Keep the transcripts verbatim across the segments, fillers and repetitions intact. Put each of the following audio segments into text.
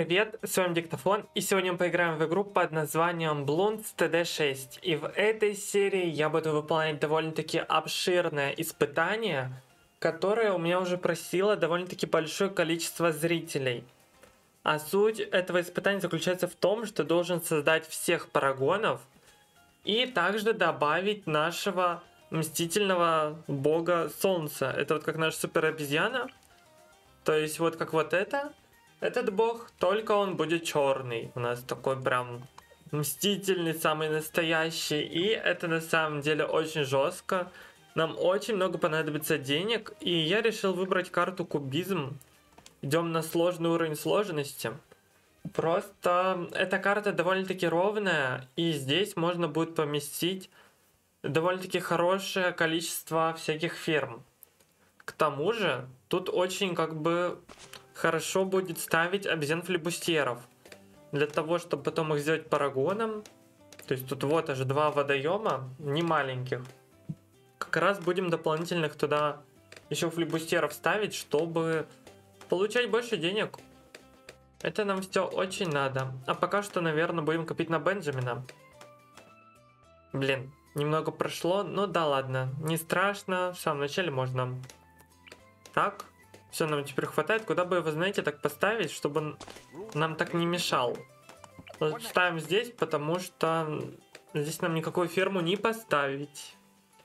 привет, с вами Диктофон, и сегодня мы поиграем в игру под названием Bloons ти ди шесть. И в этой серии я буду выполнять довольно-таки обширное испытание, которое у меня уже просило довольно-таки большое количество зрителей. А суть этого испытания заключается в том, что должен создать всех парагонов и также добавить нашего мстительного бога Солнца. Это вот как наша супер обезьяна, то есть вот как вот это. Этот бог, только он будет черный. У нас такой прям мстительный, самый настоящий. И это на самом деле очень жестко. Нам очень много понадобится денег. И я решил выбрать карту кубизм. Идем на сложный уровень сложности. Просто эта карта довольно-таки ровная. И здесь можно будет поместить довольно-таки хорошее количество всяких ферм. К тому же, тут очень как бы... хорошо будет ставить обезьян-флибустьеров. Для того, чтобы потом их сделать парагоном. То есть тут вот аж два водоема, не маленьких. Как раз будем дополнительных туда еще флибустьеров ставить, чтобы получать больше денег. Это нам все очень надо. А пока что, наверное, будем копить на Бенджамина. Блин, немного прошло, но да ладно. Не страшно, в самом начале можно. Так. Все, нам теперь хватает. Куда бы его, знаете, так поставить, чтобы он нам так не мешал. Вот ставим здесь, потому что здесь нам никакую ферму не поставить.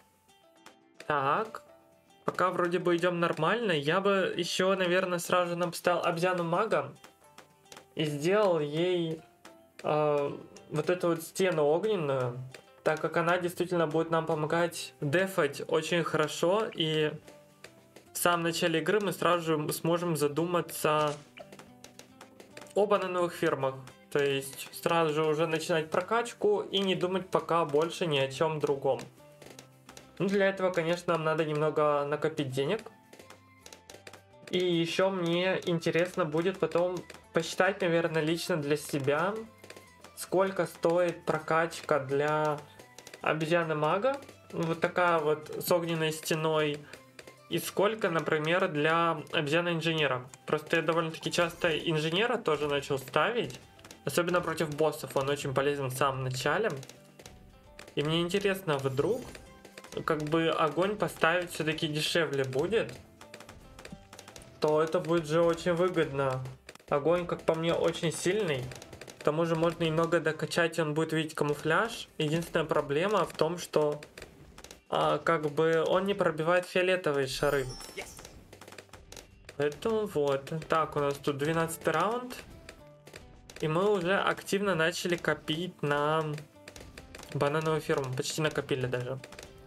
Так. Пока вроде бы идем нормально. Я бы еще, наверное, сразу же нам поставил обезьяну мага. И сделал ей э, вот эту вот стену огненную. Так как она действительно будет нам помогать дефать очень хорошо. И... в самом начале игры мы сразу же сможем задуматься об банановых фермах. То есть сразу же уже начинать прокачку и не думать пока больше ни о чем другом. Ну, для этого, конечно, нам надо немного накопить денег. И еще мне интересно будет потом посчитать, наверное, лично для себя, сколько стоит прокачка для обезьяны мага. Вот такая вот с огненной стеной. И сколько, например, для обезьяны инженера. Просто я довольно-таки часто инженера тоже начал ставить. Особенно против боссов. Он очень полезен в самом начале. И мне интересно, вдруг как бы огонь поставить все-таки дешевле будет. То это будет же очень выгодно. Огонь, как по мне, очень сильный. К тому же можно немного докачать, и он будет видеть камуфляж. Единственная проблема в том, что... А, как бы он не пробивает фиолетовые шары. Yes. Поэтому вот. Так, у нас тут двенадцатый раунд. И мы уже активно начали копить на банановую ферму. Почти накопили даже.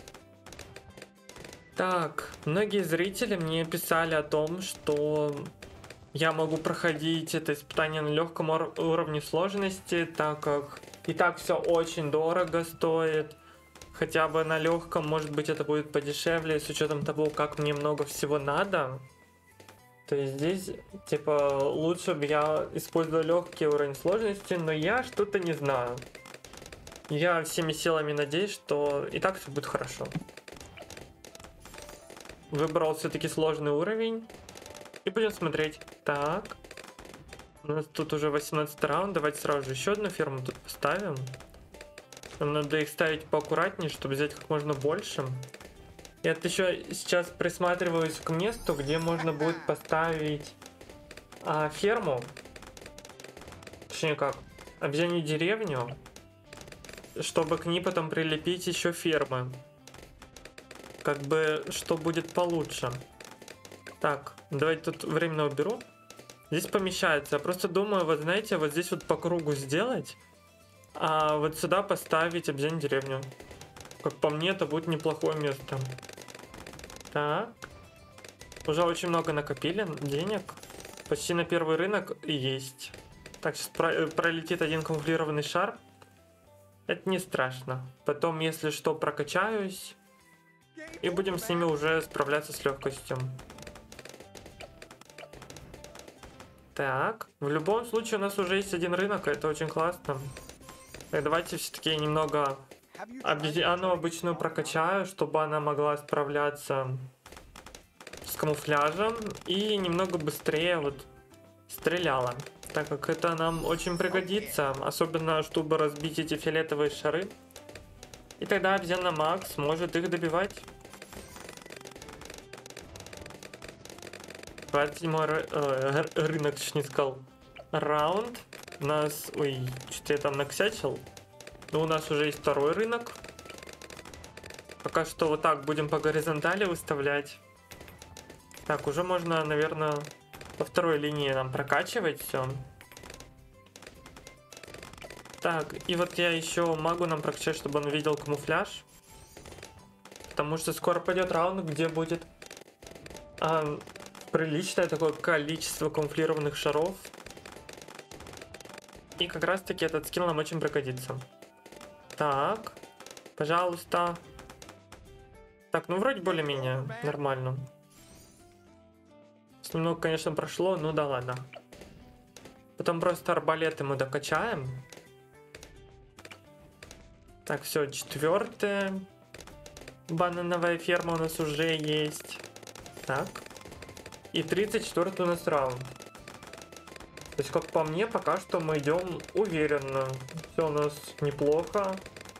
Так, многие зрители мне писали о том, что я могу проходить это испытание на легком уровне сложности, так как и так все очень дорого стоит. Хотя бы на легком, может быть, это будет подешевле, с учетом того, как мне много всего надо. То есть здесь, типа, лучше бы я использовал легкий уровень сложности, но я что-то не знаю. Я всеми силами надеюсь, что и так все будет хорошо. Выбрал все-таки сложный уровень. И будем смотреть. Так. У нас тут уже восемнадцатый раунд. Давайте сразу же еще одну ферму тут поставим. Нам надо их ставить поаккуратнее, чтобы взять как можно больше. Я еще сейчас присматриваюсь к месту, где можно будет поставить а, ферму. Точнее как, обезьянью деревню, чтобы к ней потом прилепить еще фермы. Как бы, что будет получше. Так, давайте тут временно уберу. Здесь помещается. Я просто думаю, вот знаете, вот здесь вот по кругу сделать. А вот сюда поставить обезьянью деревню. Как по мне, это будет неплохое место. Так. Уже очень много накопили денег. Почти на первый рынок есть. Так, сейчас про пролетит один камуфлированный шар. Это не страшно. Потом, если что, прокачаюсь. И будем с ними уже справляться с легкостью. Так. В любом случае, у нас уже есть один рынок, и это очень классно. Так, давайте все-таки немного обезьяну обычную прокачаю, чтобы она могла справляться с камуфляжем и немного быстрее вот стреляла. так как это нам очень пригодится, особенно чтобы разбить эти фиолетовые шары. И тогда обезьяна Макс может их добивать. двадцать седьмой ры э, рынок, точнее сказал, раунд. У нас... Ой, что-то я там накосячил. Но у нас уже есть второй рынок. Пока что вот так будем по горизонтали выставлять. Так, уже можно, наверное, по второй линии нам прокачивать все. Так, и вот я еще могу нам прокачать, чтобы он видел камуфляж. Потому что скоро пойдет раунд, где будет а, приличное такое количество камуфлированных шаров. И как раз таки этот скилл нам очень пригодится. Так, пожалуйста. Так, ну вроде более-менее нормально. Немного, конечно, прошло, ну да ладно. Потом просто арбалеты мы докачаем. Так, все, четвертая банановая ферма у нас уже есть. Так. И тридцать четвёртый у нас раунд. То есть, как по мне, пока что мы идем уверенно. Все у нас неплохо.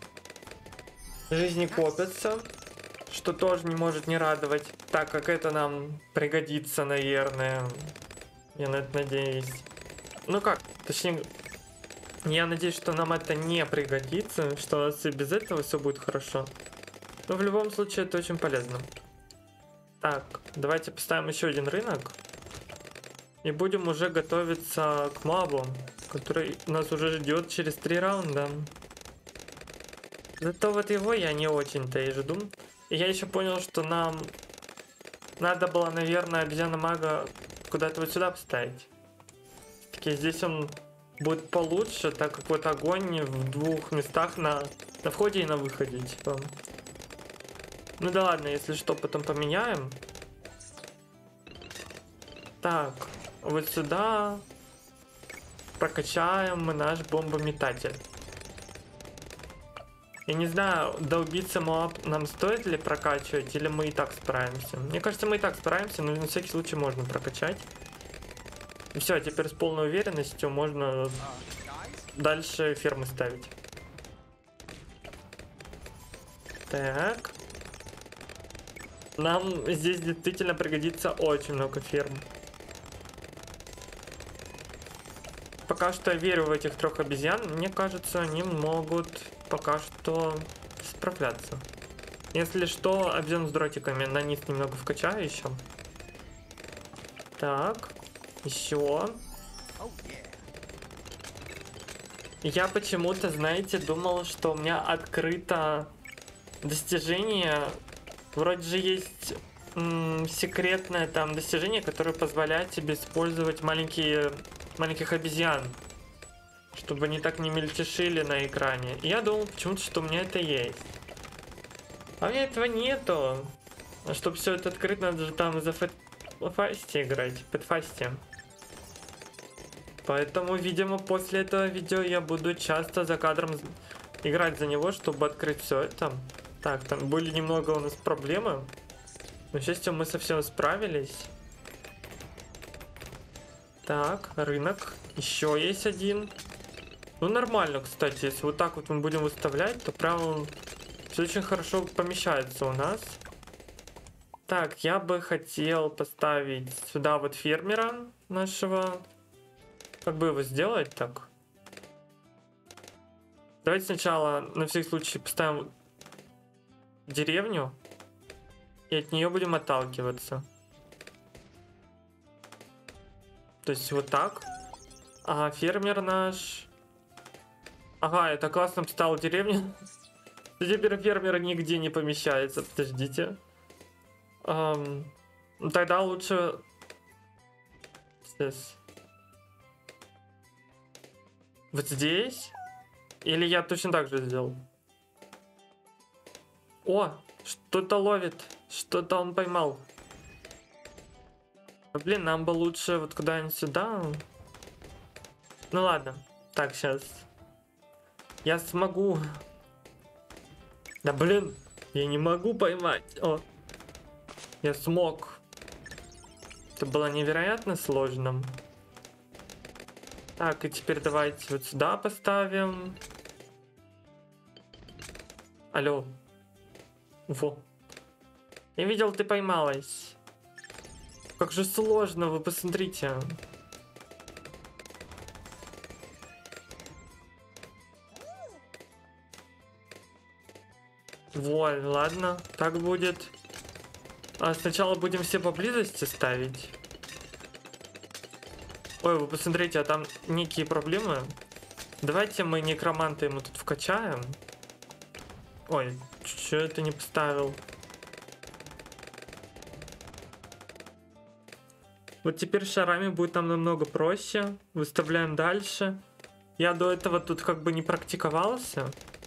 Жизни копятся. Что тоже не может не радовать, так как это нам пригодится, наверное. Я на это надеюсь. Ну как, точнее, я надеюсь, что нам это не пригодится, что у нас и без этого все будет хорошо. Но в любом случае это очень полезно. Так, давайте поставим еще один рынок. И будем уже готовиться к мобу, который нас уже ждет через три раунда. Зато вот его я не очень-то и жду. И я еще понял, что нам надо было, наверное, обезьяна мага куда-то вот сюда поставить. Таки здесь он будет получше, так как вот огонь в двух местах на, на входе и на выходе, типа. Ну да ладно, если что, потом поменяем. Так, вот сюда прокачаем мы наш бомбометатель. Я не знаю, долбиться моб нам стоит ли прокачивать, или мы и так справимся. Мне кажется, мы и так справимся, но на всякий случай можно прокачать. И все, теперь с полной уверенностью можно дальше фермы ставить. Так. Нам здесь действительно пригодится очень много ферм. Пока что я верю в этих трех обезьян. Мне кажется, они могут пока что справляться. Если что, обезьян с дротиками на низ немного вкачаю еще. Так, еще. Я почему-то, знаете, думал, что у меня открыто достижение. Вроде же есть м, секретное там достижение, которое позволяет тебе использовать маленькие, маленьких обезьян, чтобы они так не мельтешили на экране. И я думал почему-то, что у меня это есть. А у меня этого нету. А чтобы все это открыть, надо же там за фасте играть, под фасте. Поэтому, видимо, после этого видео я буду часто за кадром играть за него, чтобы открыть все это. Так, там были немного у нас проблемы. Но, к счастью, мы совсем справились. Так, рынок. Еще есть один. Ну, нормально, кстати. Если вот так вот мы будем выставлять, то прям все очень хорошо помещается у нас. Так, я бы хотел поставить сюда вот фермера нашего. Как бы его сделать так? Давайте сначала на всякий случай поставим деревню. И от нее будем отталкиваться. То есть вот так. А фермер наш... Ага, это классно стала деревня. Теперь фермер нигде не помещается. Подождите. Эм, тогда лучше... Здесь. Вот здесь? Или я точно так же сделал? О, что-то ловит. Что-то он поймал. Блин, нам бы лучше вот куда-нибудь сюда. Ну ладно. Так, сейчас. Я смогу. Да блин, я не могу поймать. О, я смог. Это было невероятно сложно. Так, и теперь давайте вот сюда поставим. Алло. Во. Я видел, ты поймалась. Как же сложно, вы посмотрите. Вот, ладно, так будет. А сначала будем все поблизости ставить. Ой, вы посмотрите, а там некие проблемы. Давайте мы некроманта ему тут вкачаем. Ой, что это не поставил? Вот теперь шарами будет нам намного проще. Выставляем дальше. Я до этого тут как бы не практиковался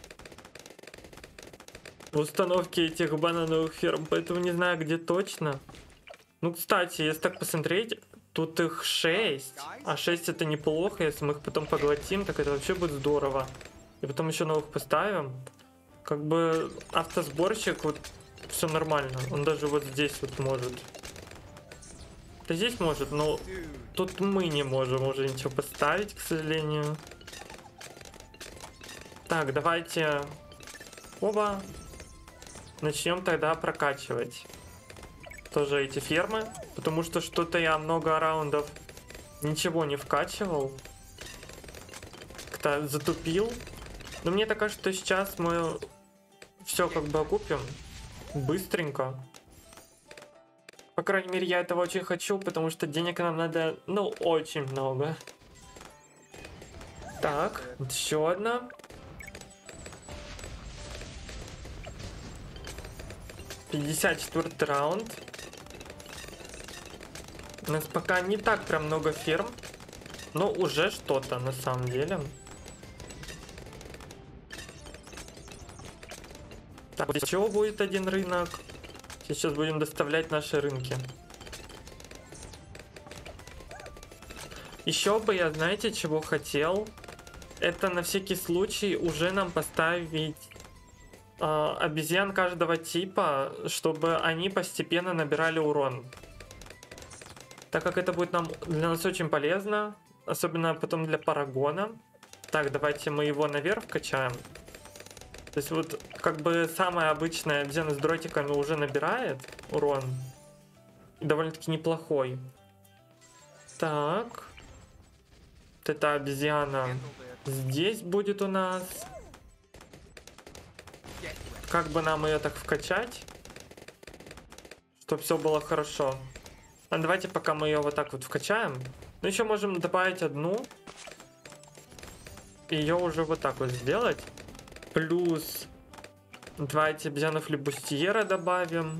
в установке этих банановых ферм, поэтому не знаю, где точно. Ну, кстати, если так посмотреть, тут их шесть. А шесть это неплохо, если мы их потом поглотим, так это вообще будет здорово. И потом еще новых поставим. Как бы автосборщик, вот все нормально. Он даже вот здесь вот может. Да здесь может, но тут мы не можем уже ничего поставить, к сожалению. Так, давайте... Оба. Начнем тогда прокачивать тоже эти фермы, потому что что-то я много раундов ничего не вкачивал. Как-то затупил. Но мне так кажется, что сейчас мы все как бы окупим быстренько. По крайней мере, я этого очень хочу, потому что денег нам надо, ну, очень много. Так, еще одна. пятьдесят четвёртый раунд. У нас пока не так прям много ферм, но уже что-то на самом деле. Так, вот еще будет один рынок. Сейчас будем доставлять наши рынки. Еще бы я, знаете, чего хотел? Это на всякий случай уже нам поставить э, обезьян каждого типа, чтобы они постепенно набирали урон. Так как это будет нам для нас очень полезно, особенно потом для парагона. Так, давайте мы его наверх качаем. То есть вот как бы самая обычная обезьяна с дротиками уже набирает урон. Довольно-таки неплохой. Так. Вот эта обезьяна здесь будет у нас. Как бы нам ее так вкачать, чтобы все было хорошо. А давайте пока мы ее вот так вот вкачаем. Ну еще можем добавить одну. И ее уже вот так вот сделать. Плюс давайте обезьянов флибустьера добавим.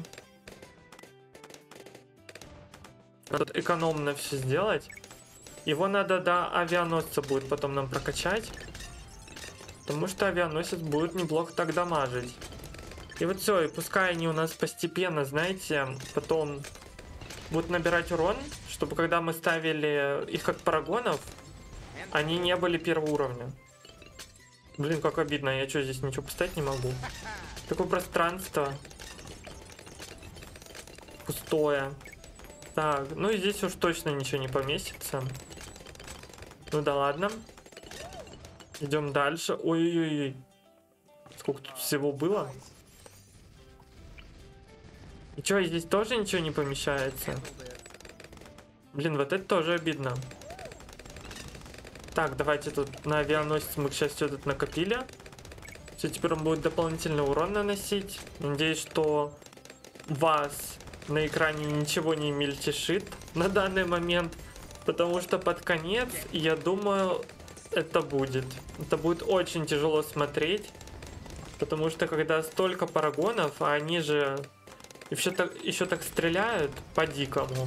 Тут экономно все сделать. Его надо до авианосца будет потом нам прокачать. Потому что авианосец будет неплохо так дамажить. И вот все, и пускай они у нас постепенно, знаете, потом будут набирать урон, чтобы когда мы ставили их как парагонов, они не были первого уровня. Блин, как обидно, я что, здесь ничего поставить не могу? Такое пространство пустое. Так, ну и здесь уж точно ничего не поместится. Ну да ладно. Идем дальше. Ой-ой-ой. Сколько тут всего было? И что, здесь тоже ничего не помещается? Блин, вот это тоже обидно. Так, давайте тут на авианосец мы, к счастью, тут накопили. Все, теперь он будет дополнительный урон наносить. Надеюсь, что вас на экране ничего не мельтешит на данный момент. Потому что под конец, я думаю, это будет. Это будет очень тяжело смотреть. Потому что когда столько парагонов, а они же еще так, еще так стреляют по-дикому,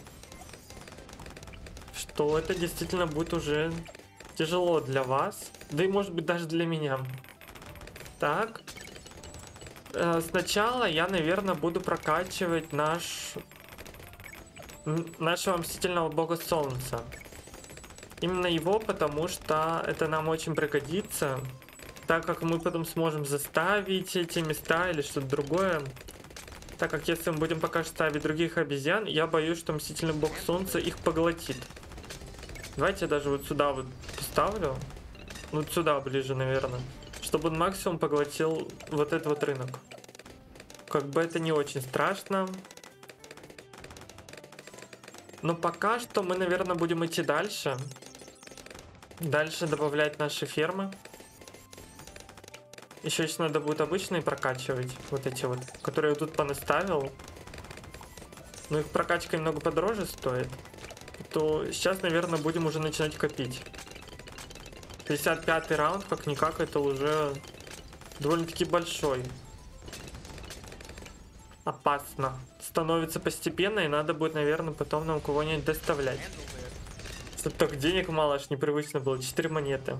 что это действительно будет уже тяжело для вас. Да и может быть даже для меня. Так. Э, сначала я, наверное, буду прокачивать наш... нашего мстительного бога солнца. Именно его, потому что это нам очень пригодится. Так как мы потом сможем заставить эти места или что-то другое. Так как если мы будем пока что ставить других обезьян, я боюсь, что мстительный бог солнца их поглотит. Давайте я даже вот сюда вот поставлю. Вот сюда ближе, наверное. Чтобы он максимум поглотил вот этот вот рынок. Как бы это не очень страшно. Но пока что мы, наверное, будем идти дальше. Дальше добавлять наши фермы. Еще сейчас надо будет обычные прокачивать. Вот эти вот, которые я тут понаставил. Но их прокачка немного подороже стоит. То сейчас, наверное, будем уже начинать копить. пятьдесят пятый раунд, как-никак, это уже довольно-таки большой. Опасно. Становится постепенно, и надо будет, наверное, потом нам кого-нибудь доставлять. Что так денег мало, аж непривычно было. четыре монеты.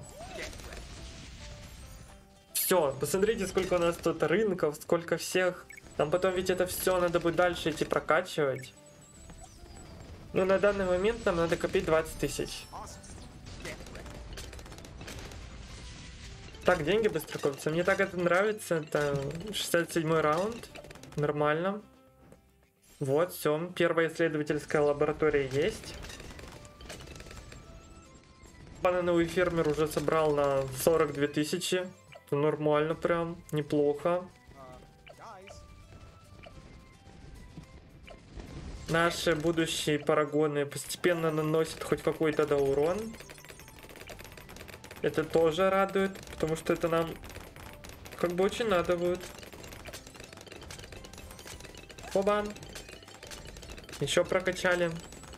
Все, посмотрите, сколько у нас тут рынков, сколько всех. Нам потом ведь это все надо будет дальше идти прокачивать. Но на данный момент нам надо копить двадцать тысяч. Так, деньги быстро копятся. Мне так это нравится. Это шестьдесят седьмой раунд. Нормально. Вот, все. Первая исследовательская лаборатория есть. Банановый фермер уже собрал на сорок две тысячи. Это нормально прям. Неплохо. Наши будущие парагоны постепенно наносят хоть какой-то да урон. Это тоже радует, потому что это нам как бы очень надо будет. Оба. Еще прокачали.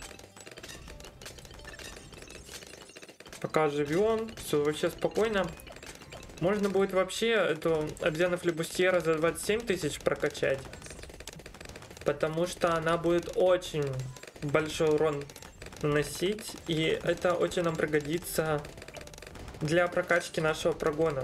Пока живем. Все вообще спокойно. Можно будет вообще эту обезьяну флебустьера за двадцать семь тысяч прокачать. Потому что она будет очень большой урон наносить. И это очень нам пригодится для прокачки нашего прогона.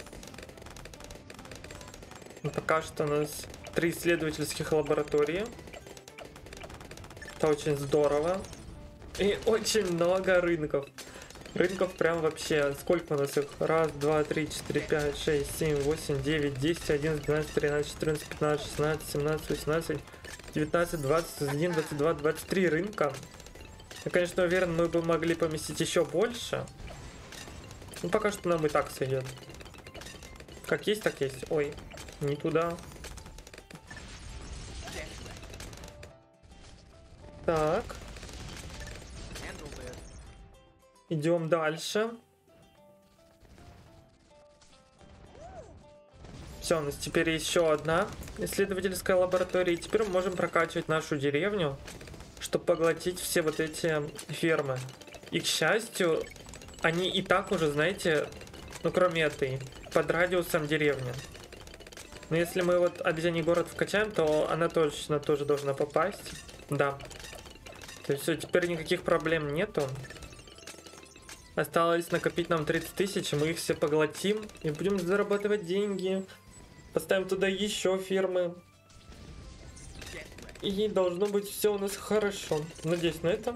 Пока что у нас три исследовательских лаборатории. Это очень здорово. И очень много рынков. Рынков прям вообще. Сколько у нас их? Раз, два, три, четыре, пять, шесть, семь, восемь, девять, десять, одиннадцать, двенадцать, тринадцать, четырнадцать, пятнадцать, шестнадцать, семнадцать, восемнадцать, девятнадцать, двадцать, двадцать один, двадцать два, двадцать три рынка. Я, конечно, уверен, мы бы могли поместить еще больше. Ну, пока что нам и так сойдет. Как есть, так есть. Ой, не туда. Так. Идем дальше. Все, у нас теперь еще одна исследовательская лаборатория. И теперь мы можем прокачивать нашу деревню, чтобы поглотить все вот эти фермы. И, к счастью, они и так уже, знаете, ну кроме этой, под радиусом деревни. Но если мы вот обезьяний город вкачаем, то она точно тоже должна попасть. Да. То есть все, теперь никаких проблем нету. Осталось накопить нам тридцать тысяч, мы их все поглотим и будем зарабатывать деньги. Поставим туда еще фермы. И должно быть все у нас хорошо. Надеюсь на это.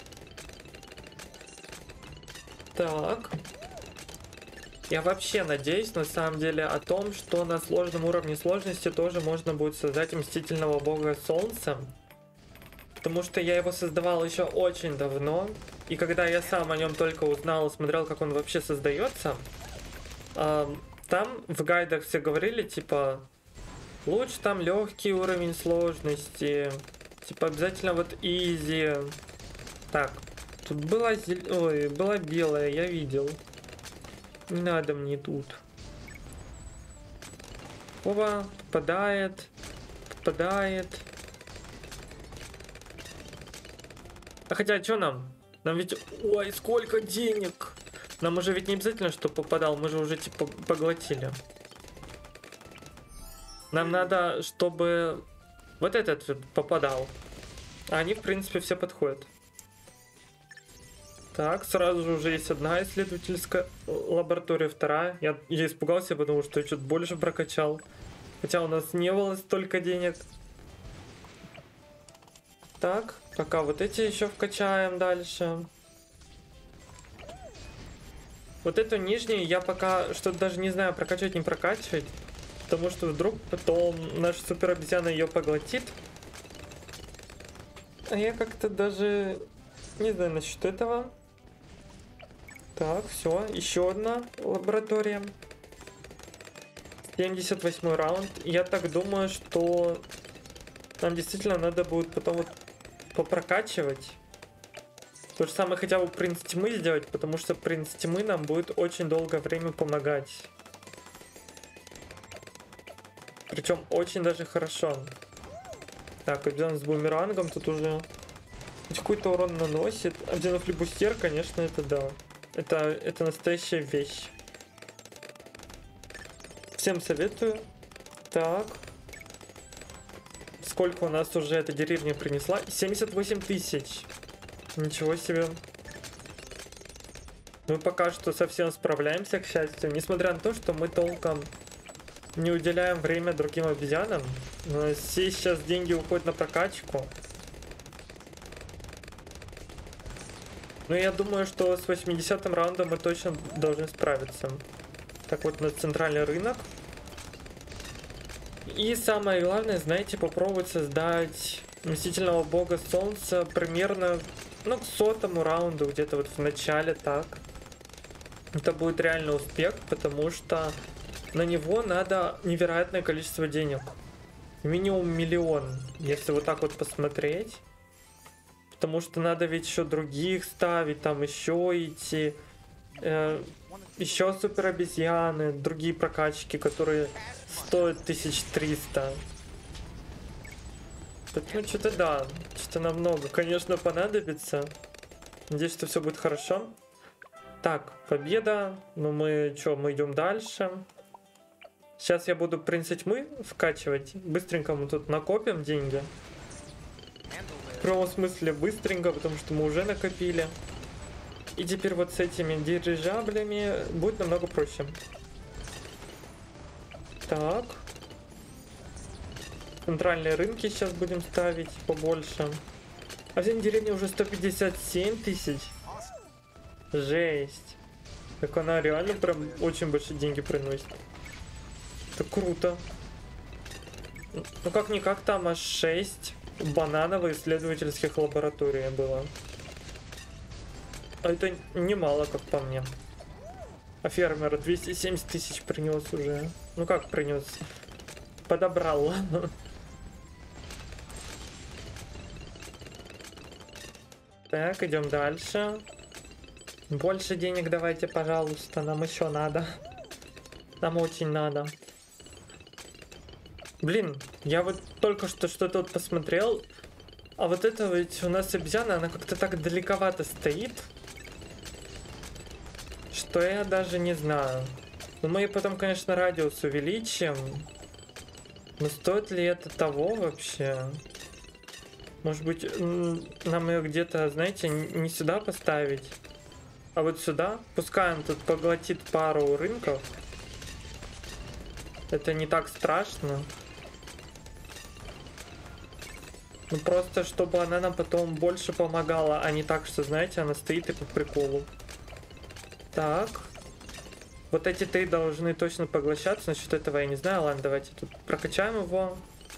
Так. Я вообще надеюсь, на самом деле, о том, что на сложном уровне сложности тоже можно будет создать Мстительного Бога Солнца. Потому что я его создавал еще очень давно. И когда я сам о нем только узнал и смотрел, как он вообще создается, э, там в гайдах все говорили, типа, лучше там легкий уровень сложности, типа обязательно вот изи. Так, тут была, зел... Ой, была белая, я видел. Не надо мне тут. Оба, попадает, попадает. А хотя, что нам? Нам ведь... Ой, сколько денег! Нам уже ведь не обязательно, что попадал. Мы же уже, типа, поглотили. Нам надо, чтобы вот этот вот попадал. А они, в принципе, все подходят. Так, сразу же уже есть одна исследовательская лаборатория, вторая. Я, я испугался, потому что я что-то больше прокачал. Хотя у нас не было столько денег. Так, пока вот эти еще вкачаем дальше. Вот эту нижнюю я пока что-то даже не знаю, прокачивать, не прокачивать. Потому что вдруг потом наша супер обезьяна ее поглотит. А я как-то даже не знаю насчет этого. Так, все, еще одна лаборатория. семьдесят восьмой раунд. Я так думаю, что нам действительно надо будет потом вот попрокачивать. То же самое хотя бы принц тьмы сделать, потому что принц тьмы нам будет очень долгое время помогать. Причем очень даже хорошо. Так, обезьян с бумерангом тут уже какой-то урон наносит. Обезьяна флибустер, конечно, это да. Это, это настоящая вещь. Всем советую. Так. Сколько у нас уже эта деревня принесла? семьдесят восемь тысяч. Ничего себе. Мы пока что совсем справляемся, к счастью. Несмотря на то, что мы толком не уделяем время другим обезьянам. Но все сейчас деньги уходят на прокачку. Но я думаю, что с восьмидесятым раундом мы точно должны справиться. Так, вот на центральный рынок. И самое главное, знаете, попробовать создать Мстительного Бога Солнца примерно, ну, к сотому раунду, где-то вот в начале, так. Это будет реально успех, потому что на него надо невероятное количество денег. Минимум миллион, если вот так вот посмотреть. Потому что надо ведь еще других ставить, там еще идти. Э, еще супер обезьяны, другие прокачки, которые стоят тысяч триста. Поэтому что-то да, что-то намного, конечно, понадобится. Надеюсь, что все будет хорошо. Так, победа. Ну мы что, мы идем дальше. Сейчас я буду принца тьмы вкачивать. Быстренько мы тут накопим деньги. В прямом смысле быстренько, потому что мы уже накопили. И теперь вот с этими дирижаблями будет намного проще. Так. Центральные рынки сейчас будем ставить побольше. А в деревне уже сто пятьдесят семь тысяч. Жесть. Так она реально прям очень большие деньги приносит. Это круто. Ну как-никак там аж шесть бананово-исследовательских лабораторий было. А это немало, как по мне. А фермер двести семьдесят тысяч принес уже. Ну как принес? Подобрал. Так, идем дальше. Больше денег давайте, пожалуйста. Нам еще надо. Нам очень надо. Блин, я вот только что что-то вот посмотрел. А вот это ведь у нас обезьяна, она как-то так далековато стоит, что я даже не знаю. Но мы потом, конечно, радиус увеличим. Но стоит ли это того вообще? Может быть, нам ее где-то, знаете, не сюда поставить, а вот сюда? Пускай он тут поглотит пару рынков. Это не так страшно. Ну просто, чтобы она нам потом больше помогала, а не так, что, знаете, она стоит и по приколу. Так. Вот эти три должны точно поглощаться. Насчет этого я не знаю. Ладно, давайте тут прокачаем его.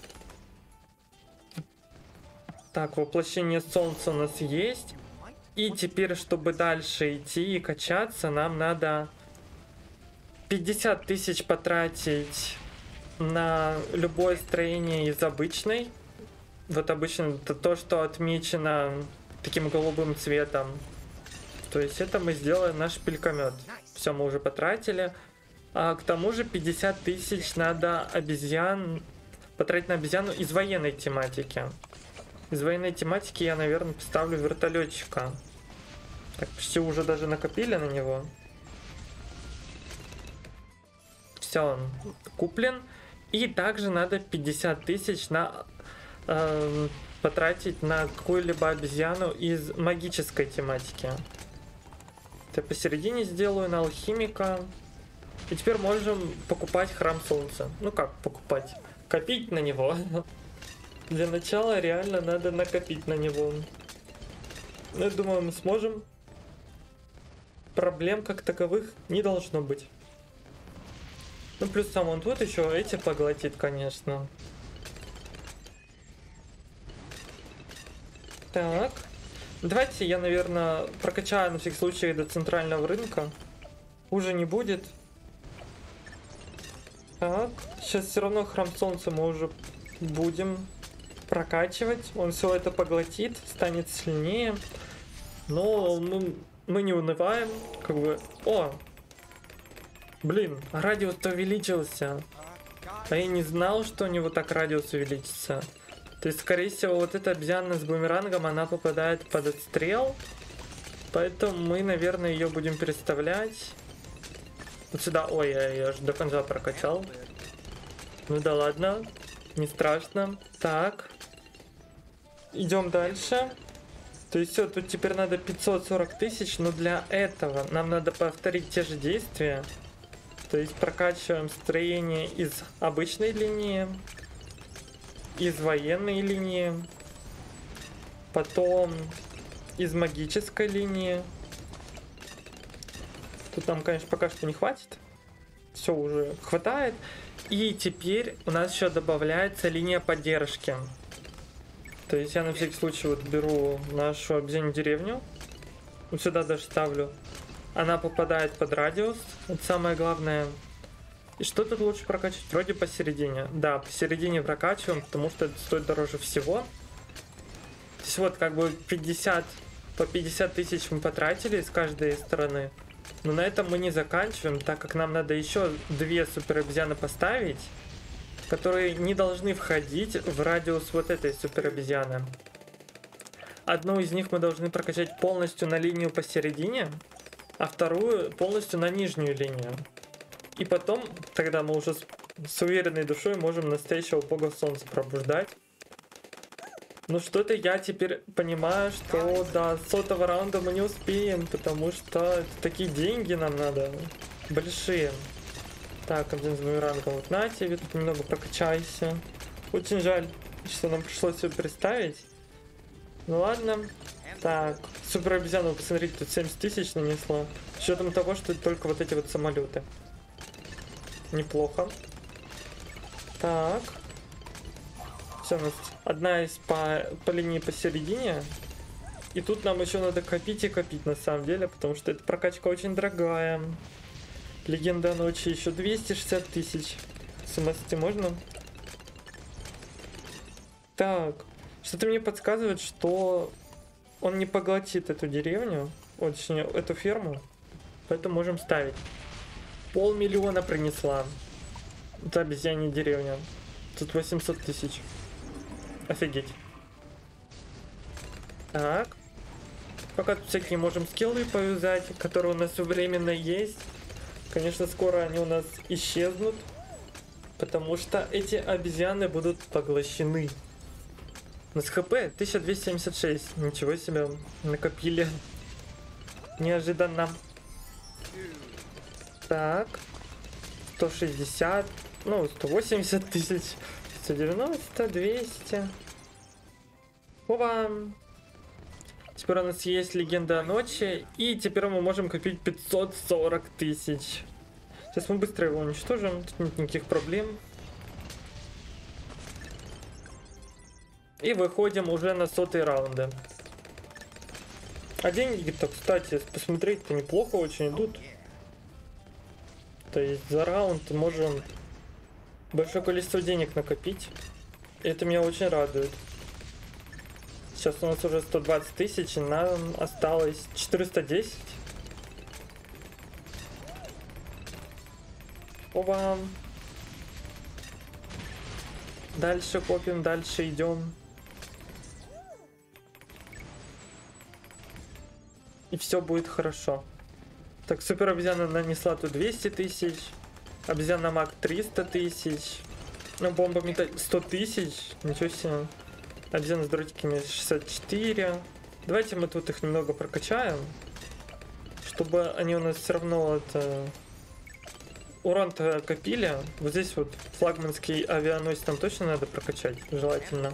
Так, воплощение солнца у нас есть. И теперь, чтобы дальше идти и качаться, нам надо пятьдесят тысяч потратить на любое строение из обычной. Вот обычно это то, что отмечено таким голубым цветом. То есть это мы сделаем наш шпилькомет. Все, мы уже потратили. А к тому же пятьдесят тысяч надо обезьян потратить на обезьяну из военной тематики. Из военной тематики я, наверное, поставлю вертолетчика. Так, почти уже даже накопили на него. Все, он куплен. И также надо пятьдесят тысяч на э, потратить на какую-либо обезьяну из магической тематики. Я посередине сделаю на алхимика. И теперь можем покупать храм солнца. Ну как покупать? Копить на него. Для начала реально надо накопить на него. Ну, я думаю, мы сможем. Проблем как таковых не должно быть. Ну, плюс сам он тут еще эти поглотит, конечно. Так. Давайте я, наверное, прокачаю на всякий случай до центрального рынка. Хуже не будет. Так, сейчас все равно храм солнца мы уже будем прокачивать. Он все это поглотит, станет сильнее. Но мы, мы не унываем. Как бы... О! Блин, радиус-то увеличился. А я не знал, что у него так радиус увеличится. То есть, скорее всего, вот эта обезьяна с бумерангом, она попадает под отстрел. Поэтому мы, наверное, ее будем переставлять. Вот сюда. Ой, я ее же до конца прокачал. Ну да ладно. Не страшно. Так. Идем дальше. То есть все, тут теперь надо пятьсот сорок тысяч. Но для этого нам надо повторить те же действия. То есть прокачиваем строение из обычной линии. Из военной линии. Потом из магической линии. Тут нам, конечно, пока что не хватит. Все уже хватает. И теперь у нас еще добавляется линия поддержки. То есть я на всякий случай вот беру нашу обезьянью деревню. Вот сюда даже ставлю. Она попадает под радиус. Это самое главное. И что тут лучше прокачивать? Вроде посередине. Да, посередине прокачиваем, потому что это стоит дороже всего. То есть вот как бы пятьдесят, по пятьдесят тысяч мы потратили с каждой стороны. Но на этом мы не заканчиваем, так как нам надо еще две супер обезьяны поставить, которые не должны входить в радиус вот этой супер обезьяны. Одну из них мы должны прокачать полностью на линию посередине, а вторую полностью на нижнюю линию. И потом, тогда мы уже с, с уверенной душой можем настоящего бога солнца пробуждать. Ну что-то я теперь понимаю, что до сотого раунда мы не успеем, потому что это такие деньги нам надо, большие. Так, один с бумерангом, вот на тебе, тут немного прокачайся. Очень жаль, что нам пришлось все представить. Ну ладно. Так, супер обезьяну, посмотрите, тут семьдесят тысяч нанесла. С учетом того, что это только вот эти вот самолеты. Неплохо. Так. Все, у нас одна из по, по линии посередине. И тут нам еще надо копить и копить на самом деле, потому что эта прокачка очень дорогая. Легенда ночи еще двести шестьдесят тысяч. Смасти можно? Так. Что-то мне подсказывает, что он не поглотит эту деревню, очень эту ферму. Поэтому можем ставить. Полмиллиона принесла. Это обезьянья деревня. Тут восемьсот тысяч. Офигеть. Так. Пока тут всякие можем скиллы повязать, которые у нас временно есть. Конечно, скоро они у нас исчезнут. Потому что эти обезьяны будут поглощены. У нас хп тысяча двести семьдесят шесть. Ничего себе. Накопили. Неожиданно. Так. сто шестьдесят. Ну, сто восемьдесят тысяч. сто девяносто, двести. Опа. Теперь у нас есть легенда о ночи. И теперь мы можем копить пятьсот сорок тысяч. Сейчас мы быстро его уничтожим. Тут нет никаких проблем. И выходим уже на сотые раунды. А деньги-то, кстати, посмотреть-то неплохо очень идут. То есть за раунд можем большое количество денег накопить. И это меня очень радует. Сейчас у нас уже сто двадцать тысяч, и нам осталось четыреста десять. Опа. Дальше копим, дальше идем. И все будет хорошо. Так, супер обезьяна нанесла тут двести тысяч. Обезьяна маг триста тысяч. Ну, бомба металл сто тысяч. Ничего себе. Обезьяна с дротиками шестьдесят четыре. Давайте мы тут их немного прокачаем. Чтобы они у нас все равно это... урон-то копили. Вот здесь вот флагманский авианосец нам точно надо прокачать. Желательно.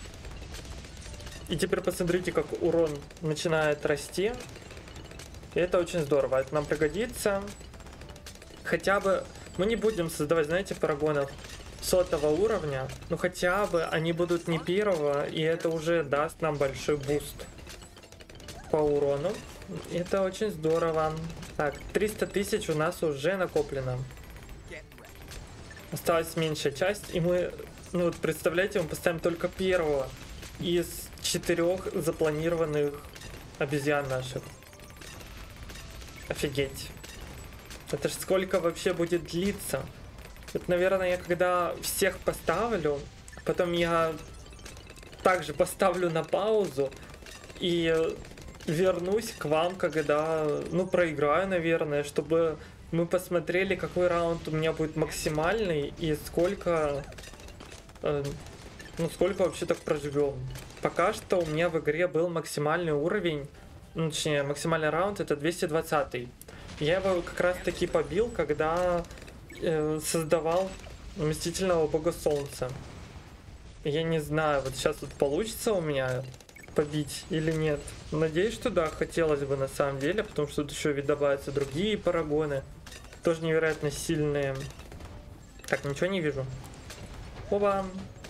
И теперь посмотрите, как урон начинает расти. И это очень здорово. Это нам пригодится. Хотя бы... Мы не будем создавать, знаете, парагонов сотого уровня. Но хотя бы они будут не первого. И это уже даст нам большой буст. по урону. Это очень здорово. Так, триста тысяч у нас уже накоплено. Осталась меньшая часть, и мы, ну вот представляете, мы поставим только первого из четырех запланированных обезьян наших. Офигеть. Это ж сколько вообще будет длиться? Вот, наверное, я когда всех поставлю, потом я также поставлю на паузу и вернусь к вам, когда, ну, проиграю, наверное, чтобы мы посмотрели, какой раунд у меня будет максимальный и сколько, э, ну, сколько вообще так проживем. Пока что у меня в игре был максимальный уровень, ну, точнее, максимальный раунд это двести двадцать. Я его как раз таки побил, когда э, создавал Мстительного Бога Солнца. Я не знаю, вот сейчас вот получится у меня побить или нет. Надеюсь, что да, хотелось бы на самом деле, потому что тут еще ведь добавятся другие парагоны. Тоже невероятно сильные. Так, ничего не вижу. Оба.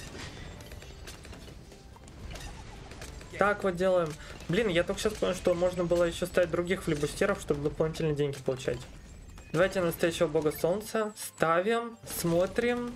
Так вот делаем. Блин, я только сейчас понял, что можно было еще ставить других флибустеров, чтобы дополнительные деньги получать. Давайте настоящего Бога Солнца ставим, смотрим.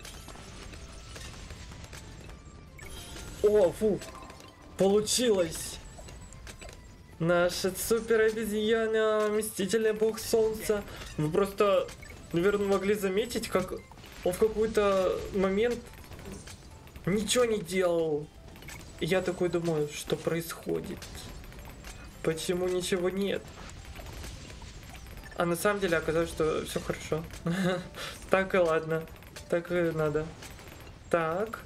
О, фу, получилось! Наша супер обезьяна, Мстительный Бог Солнца. Вы просто, наверное, могли заметить, как он в какой-то момент ничего не делал. Я такой думаю, что происходит? Почему ничего нет? А на самом деле оказалось, что все хорошо. Так и ладно. Так и надо. Так.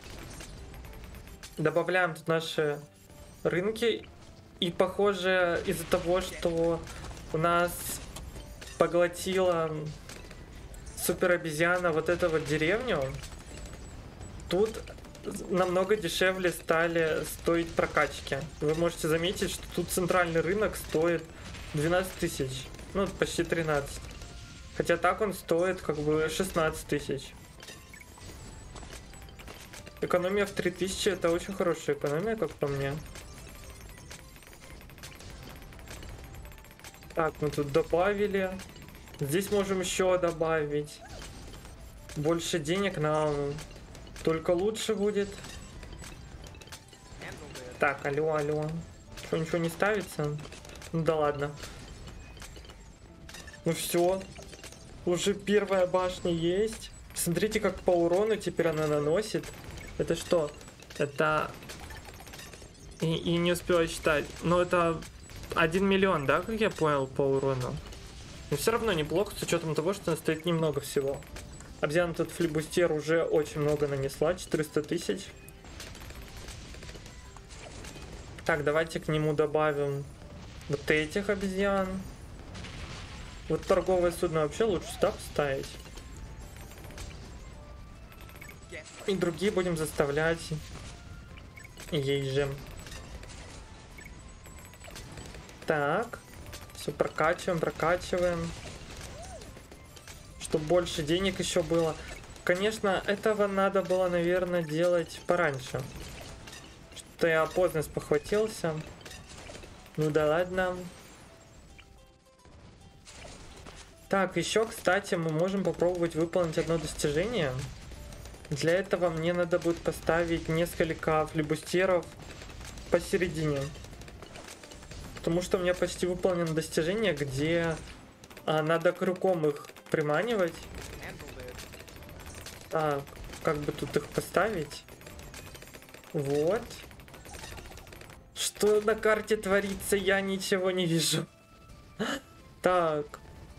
Добавляем тут наши рынки. И похоже, из-за того, что у нас поглотила супер обезьяна вот эту вот деревню, тут намного дешевле стали стоить прокачки. Вы можете заметить, что тут центральный рынок стоит двенадцать тысяч. Ну, почти тринадцать. Хотя так он стоит как бы шестнадцать тысяч. Экономия в три тысячи это очень хорошая экономия, как по мне. Так, мы тут добавили. Здесь можем еще добавить. Больше денег нам только лучше будет. Так, алло, алло. Что, ничего не ставится? Ну да ладно. Ну все. Уже первая башня есть. Смотрите, как по урону теперь она наносит. Это что? Это... И, и не успела считать. Но это один миллион, да, как я понял, по урону? Но все равно неплохо, с учетом того, что стоит немного всего. Обезьяна тут флибустер уже очень много нанесла, четыреста тысяч. Так, давайте к нему добавим вот этих обезьян. Вот торговое судно вообще лучше сюда поставить. И другие будем заставлять ей же. Так, все прокачиваем, прокачиваем. Чтобы больше денег еще было. Конечно, этого надо было, наверное, делать пораньше. Что я поздно спохватился. Ну да ладно. Так, еще, кстати, мы можем попробовать выполнить одно достижение. Для этого мне надо будет поставить несколько флибустеров посередине. Потому что у меня почти выполнено достижение, где а, надо крюком их приманивать. Так, как бы тут их поставить? Вот. Что на карте творится, я ничего не вижу. Так.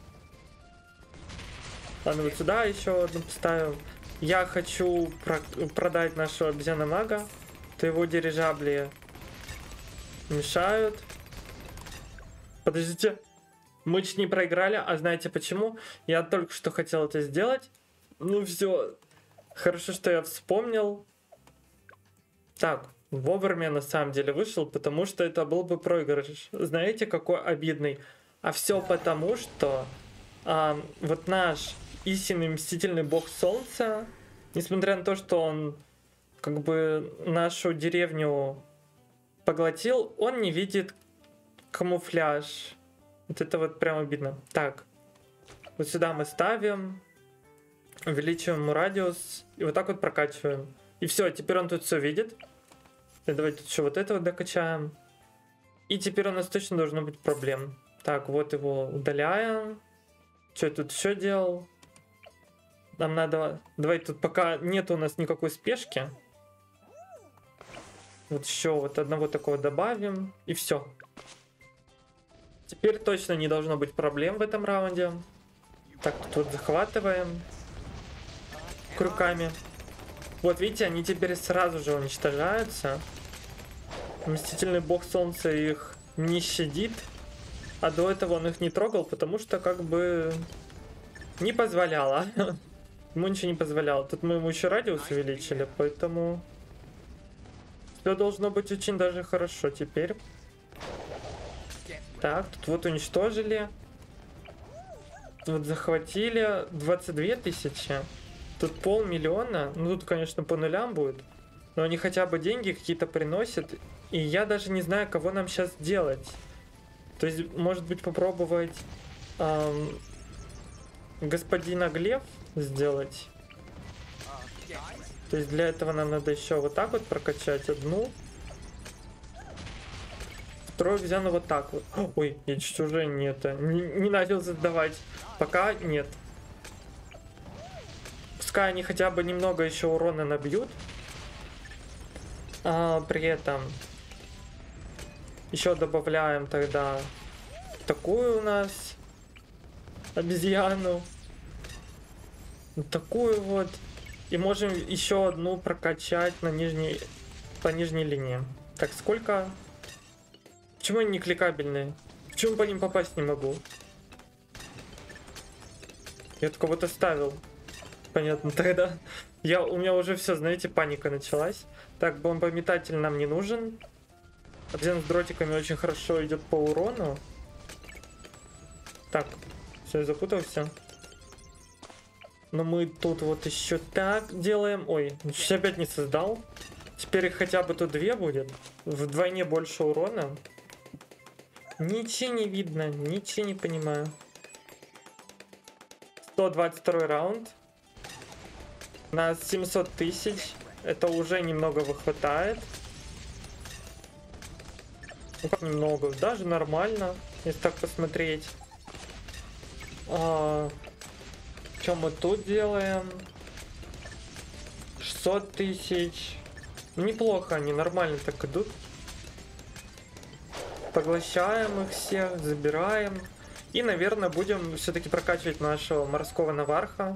Ладно, вот сюда еще одну поставим. Я хочу про продать нашего обезьяна-мага. То его дирижабли мешают. Подождите. Мы чуть не проиграли, а знаете почему? Я только что хотел это сделать. Ну все. Хорошо, что я вспомнил. Так, вовремя на самом деле вышел, потому что это был бы проигрыш. Знаете, какой обидный? А все потому, что а, вот наш истинный мстительный бог солнца, несмотря на то, что он как бы нашу деревню поглотил, он не видит камуфляж. Вот это вот прям обидно. Так. Вот сюда мы ставим. Увеличиваем ему радиус. И вот так вот прокачиваем. И все, теперь он тут все видит. И давайте тут еще вот это вот докачаем. И теперь у нас точно должно быть проблем. Так, вот его удаляем. Что я тут еще делал? Нам надо... Давайте тут пока нет у нас никакой спешки. Вот еще вот одного такого добавим. И все. Теперь точно не должно быть проблем в этом раунде. Так, тут вот захватываем. Крюками. Вот видите, они теперь сразу же уничтожаются. Мстительный бог солнца их не щадит. А до этого он их не трогал, потому что как бы не позволяло. Ему ничего не позволяло. Тут мы ему еще радиус увеличили, поэтому все должно быть очень даже хорошо теперь. Так, тут вот уничтожили. Вот захватили двадцать две тысячи. Тут полмиллиона. Ну тут, конечно, по нулям будет. Но они хотя бы деньги какие-то приносят. И я даже не знаю, кого нам сейчас делать. То есть, может быть, попробовать эм, господина Глеб сделать. То есть для этого нам надо еще вот так вот прокачать одну. Вторую обезьяну вот так вот. Ой, я чуть уже не это. Не, не начал задавать. Пока нет. Пускай они хотя бы немного еще урона набьют. А, при этом еще добавляем тогда такую у нас обезьяну. Вот такую вот. И можем еще одну прокачать на нижней, по нижней линии. Так, сколько? Почему они не кликабельные? Почему по ним попасть не могу? Я тут кого-то ставил. Понятно, тогда. Я, у меня уже все, знаете, паника началась. Так, бомбометатель нам не нужен. Обезьян с дротиками очень хорошо идет по урону. Так, все, я запутался. Но мы тут вот еще так делаем. Ой, чуть опять не создал. Теперь их хотя бы тут две будет. Вдвойне больше урона. Ничего не видно, ничего не понимаю. сто двадцать второй раунд. На семьсот тысяч. Это уже немного выхватает. Ну как немного, даже нормально, если так посмотреть. А, что мы тут делаем? шестьсот тысяч. Неплохо они, нормально так идут. Поглощаем их всех, забираем. И, наверное, будем все-таки прокачивать нашего морского наварха.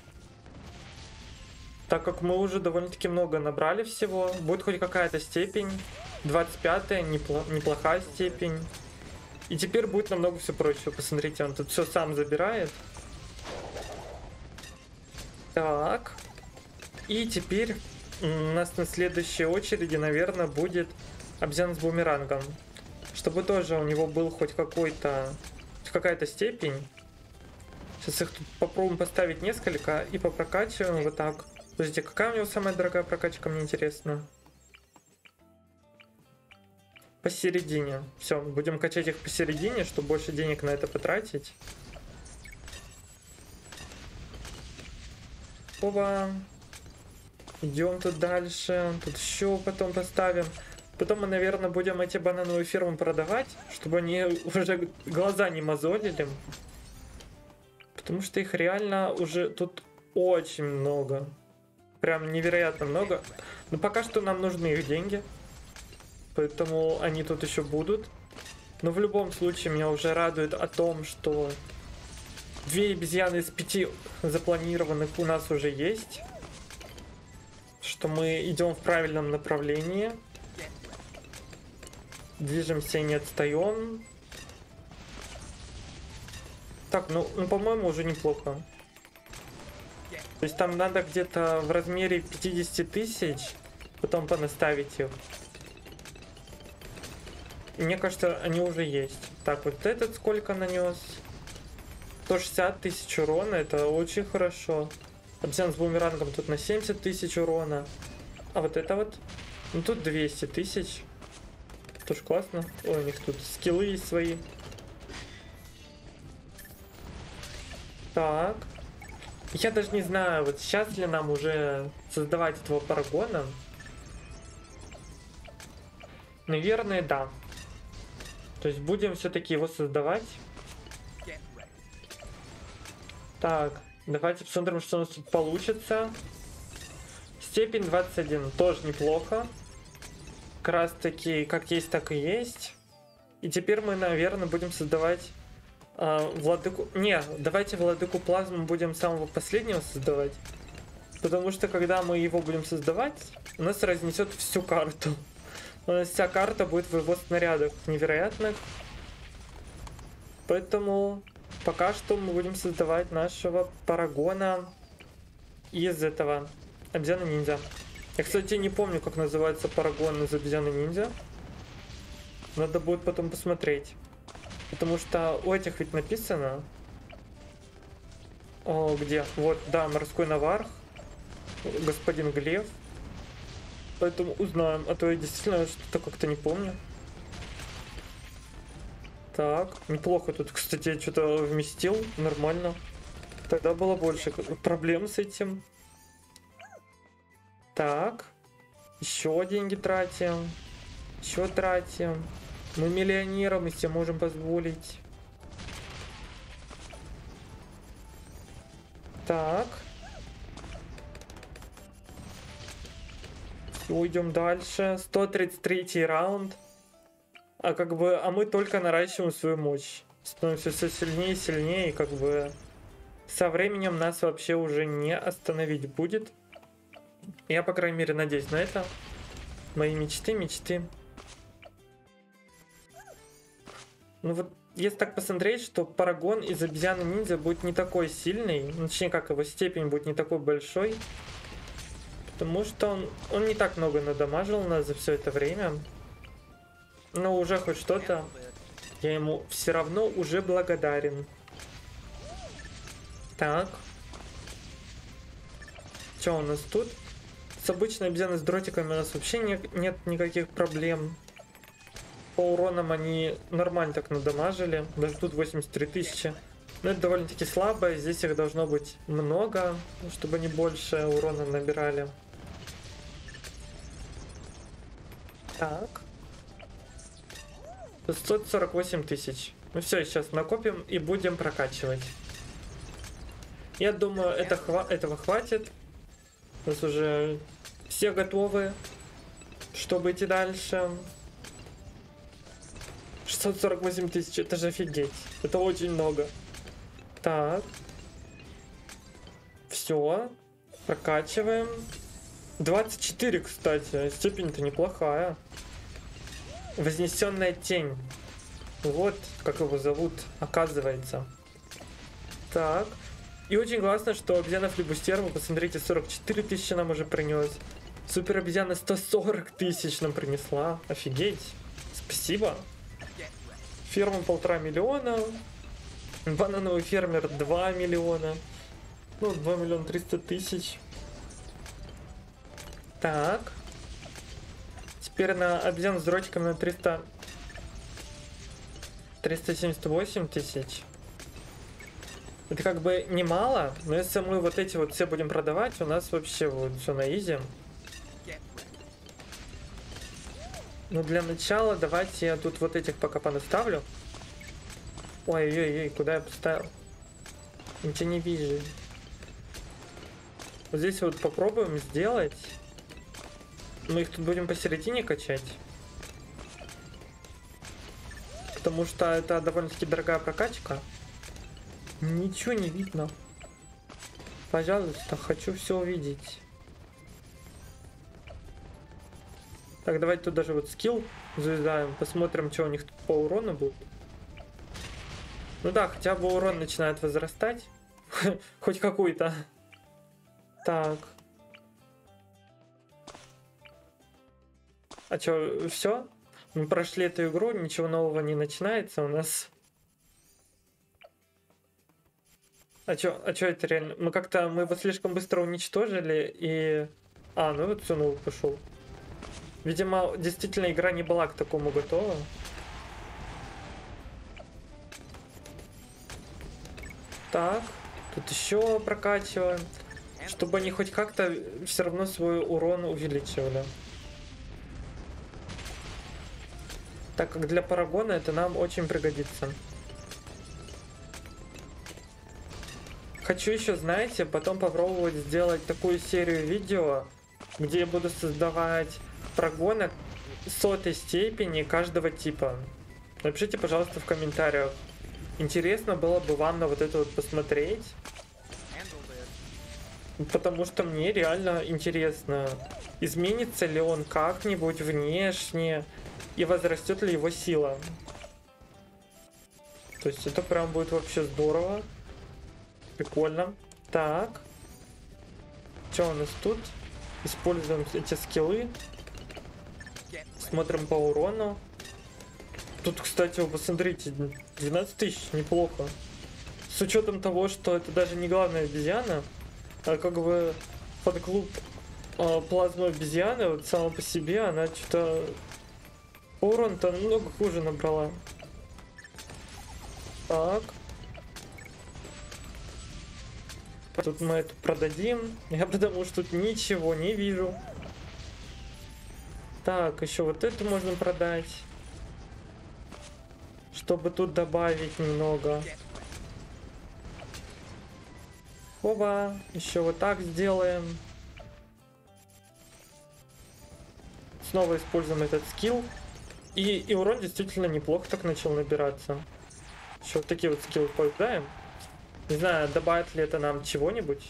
Так как мы уже довольно-таки много набрали всего. Будет хоть какая-то степень. двадцать пятая, непло- неплохая степень. И теперь будет намного все проще. Посмотрите, он тут все сам забирает. Так. И теперь у нас на следующей очереди, наверное, будет обезьян с бумерангом. Чтобы тоже у него был хоть какой-то, какая-то степень. Сейчас их тут попробуем поставить несколько и попрокачиваем вот так. Подождите, какая у него самая дорогая прокачка, мне интересно. Посередине. Все, будем качать их посередине, чтобы больше денег на это потратить. Опа. Идем тут дальше. Тут еще потом поставим. Потом мы, наверное, будем эти банановые фермы продавать, чтобы они уже глаза не мозолили. Потому что их реально уже тут очень много. Прям невероятно много. Но пока что нам нужны их деньги. Поэтому они тут еще будут. Но в любом случае меня уже радует о том, что две обезьяны из пяти запланированных у нас уже есть. Что мы идем в правильном направлении. Движемся и не отстаем. Так, ну, ну по-моему, уже неплохо. То есть там надо где-то в размере пятьдесят тысяч потом понаставить их. И мне кажется, они уже есть. Так, вот этот сколько нанес? сто шестьдесят тысяч урона, это очень хорошо. Обезьян с бумерангом тут на семьдесят тысяч урона. А вот это вот, ну тут двести тысяч. Тоже классно. Ой, у них тут скиллы есть свои. Так. Я даже не знаю, вот сейчас ли нам уже создавать этого парагона. Наверное, да. То есть будем все-таки его создавать. Так, давайте посмотрим, что у нас тут получится. Степень двадцать один тоже неплохо. Как раз таки, как есть, так и есть. И теперь мы, наверное, будем создавать э, владыку... Не, давайте владыку плазму будем самого последнего создавать. Потому что, когда мы его будем создавать, у нас разнесет всю карту. У нас вся карта будет в его снарядах невероятных. Поэтому пока что мы будем создавать нашего парагона из этого обезьяны ниндзя. Я, кстати, не помню, как называется парагон из обезьяны ниндзя. Надо будет потом посмотреть. Потому что у этих ведь написано... О, где? Вот, да, морской наварх. Господин Глев. Поэтому узнаем. А то я действительно что-то как-то не помню. Так, неплохо тут, кстати, я что-то вместил. Нормально. Тогда было больше проблем с этим. Так. Еще деньги тратим. Еще тратим. Мы миллионеры, мы себе можем позволить. Так. Все, идем дальше. сто тридцать третий раунд. А как бы, а мы только наращиваем свою мощь. Становимся все сильнее и сильнее, и как бы со временем нас вообще уже не остановить будет. Я, по крайней мере, надеюсь на это. Мои мечты, мечты. Ну вот, если так посмотреть, что парагон из обезьяны ниндзя будет не такой сильный, точнее, как его степень будет не такой большой, потому что он, он не так много надамажил нас за все это время. Но уже хоть что-то. Я ему все равно уже благодарен. Так. Что у нас тут? С обычной обезьяной с дротиками у нас вообще не, нет никаких проблем. По уронам они нормально так надамажили. Даже тут восемьдесят три тысячи. Но это довольно-таки слабо. Здесь их должно быть много, чтобы они больше урона набирали. Так. шестьсот сорок восемь тысяч. Ну все, сейчас накопим и будем прокачивать. Я думаю, это хва этого хватит. У нас уже все готовы, чтобы идти дальше. шестьсот сорок восемь тысяч, это же офигеть. Это очень много. Так. Все. Прокачиваем. двадцать четыре, кстати. Степень-то неплохая. Вознесенная тень. Вот как его зовут, оказывается. Так. И очень классно, что обезьяна флибустер, вы посмотрите, сорок четыре тысячи нам уже принес. Супер обезьяна сто сорок тысяч нам принесла. Офигеть. Спасибо. Ферма полтора миллиона. Банановый фермер два миллиона. Ну, два миллиона триста тысяч. Так. Теперь на обезьян с дротиком на триста... триста семьдесят восемь тысяч. Это как бы немало, но если мы вот эти вот все будем продавать, у нас вообще вот все на изи. Но для начала давайте я тут вот этих пока понаставлю. Ой-ой-ой, куда я поставил? Ничего не вижу. Вот здесь вот попробуем сделать. Мы их тут будем посередине качать. Потому что это довольно-таки дорогая прокачка. Ничего не видно. Пожалуйста, хочу все увидеть. Так, давайте тут даже вот скилл завязаем. Посмотрим, что у них тут по урону будет. Ну да, хотя бы урон начинает возрастать. Хоть какой-то. Так. А чё, все? Мы прошли эту игру, ничего нового не начинается у нас. А чё, а чё это реально? Мы как-то, мы его слишком быстро уничтожили и... А, ну вот все, новый пошел. Видимо, действительно игра не была к такому готова. Так, тут еще прокачиваем, чтобы они хоть как-то все равно свой урон увеличивали. Так как для Парагона это нам очень пригодится. Хочу еще, знаете, потом попробовать сделать такую серию видео, где я буду создавать прогоны сотой степени каждого типа. Напишите, пожалуйста, в комментариях. Интересно было бы вам на вот это вот посмотреть. Потому что мне реально интересно, изменится ли он как-нибудь внешне и возрастет ли его сила. То есть это прям будет вообще здорово. Прикольно. Так. Что у нас тут? Используем эти скиллы. Смотрим по урону. Тут, кстати, вы посмотрите, двенадцать тысяч, неплохо. С учетом того, что это даже не главная обезьяна, а как бы фан-клуб э, плазмы обезьяны, вот сама по себе, она что-то урон-то намного хуже набрала. Так. Тут мы это продадим. Я потому что тут ничего не вижу. Так, еще вот это можно продать. Чтобы тут добавить немного. Оба, еще вот так сделаем. Снова используем этот скилл. И, и урон действительно неплохо так начал набираться. Еще вот такие вот скиллы появляем. Не знаю, добавит ли это нам чего-нибудь.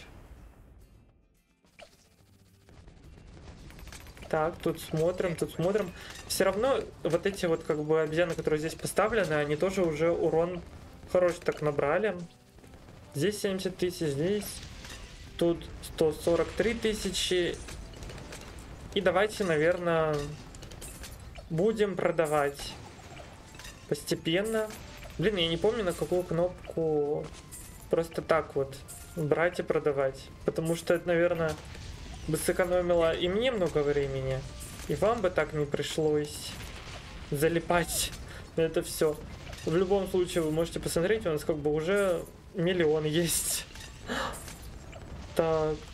Так, тут смотрим, тут смотрим. Все равно вот эти вот как бы обезьяны, которые здесь поставлены, они тоже уже урон хороший так набрали. Здесь семьдесят тысяч, здесь. Тут сто сорок три тысячи. И давайте, наверное, будем продавать постепенно. Блин, я не помню, на какую кнопку просто так вот брать и продавать. Потому что это, наверное, бы сэкономило и мне много времени, и вам бы так не пришлось залипать на это все. В любом случае, вы можете посмотреть, у нас как бы уже миллион есть. Так.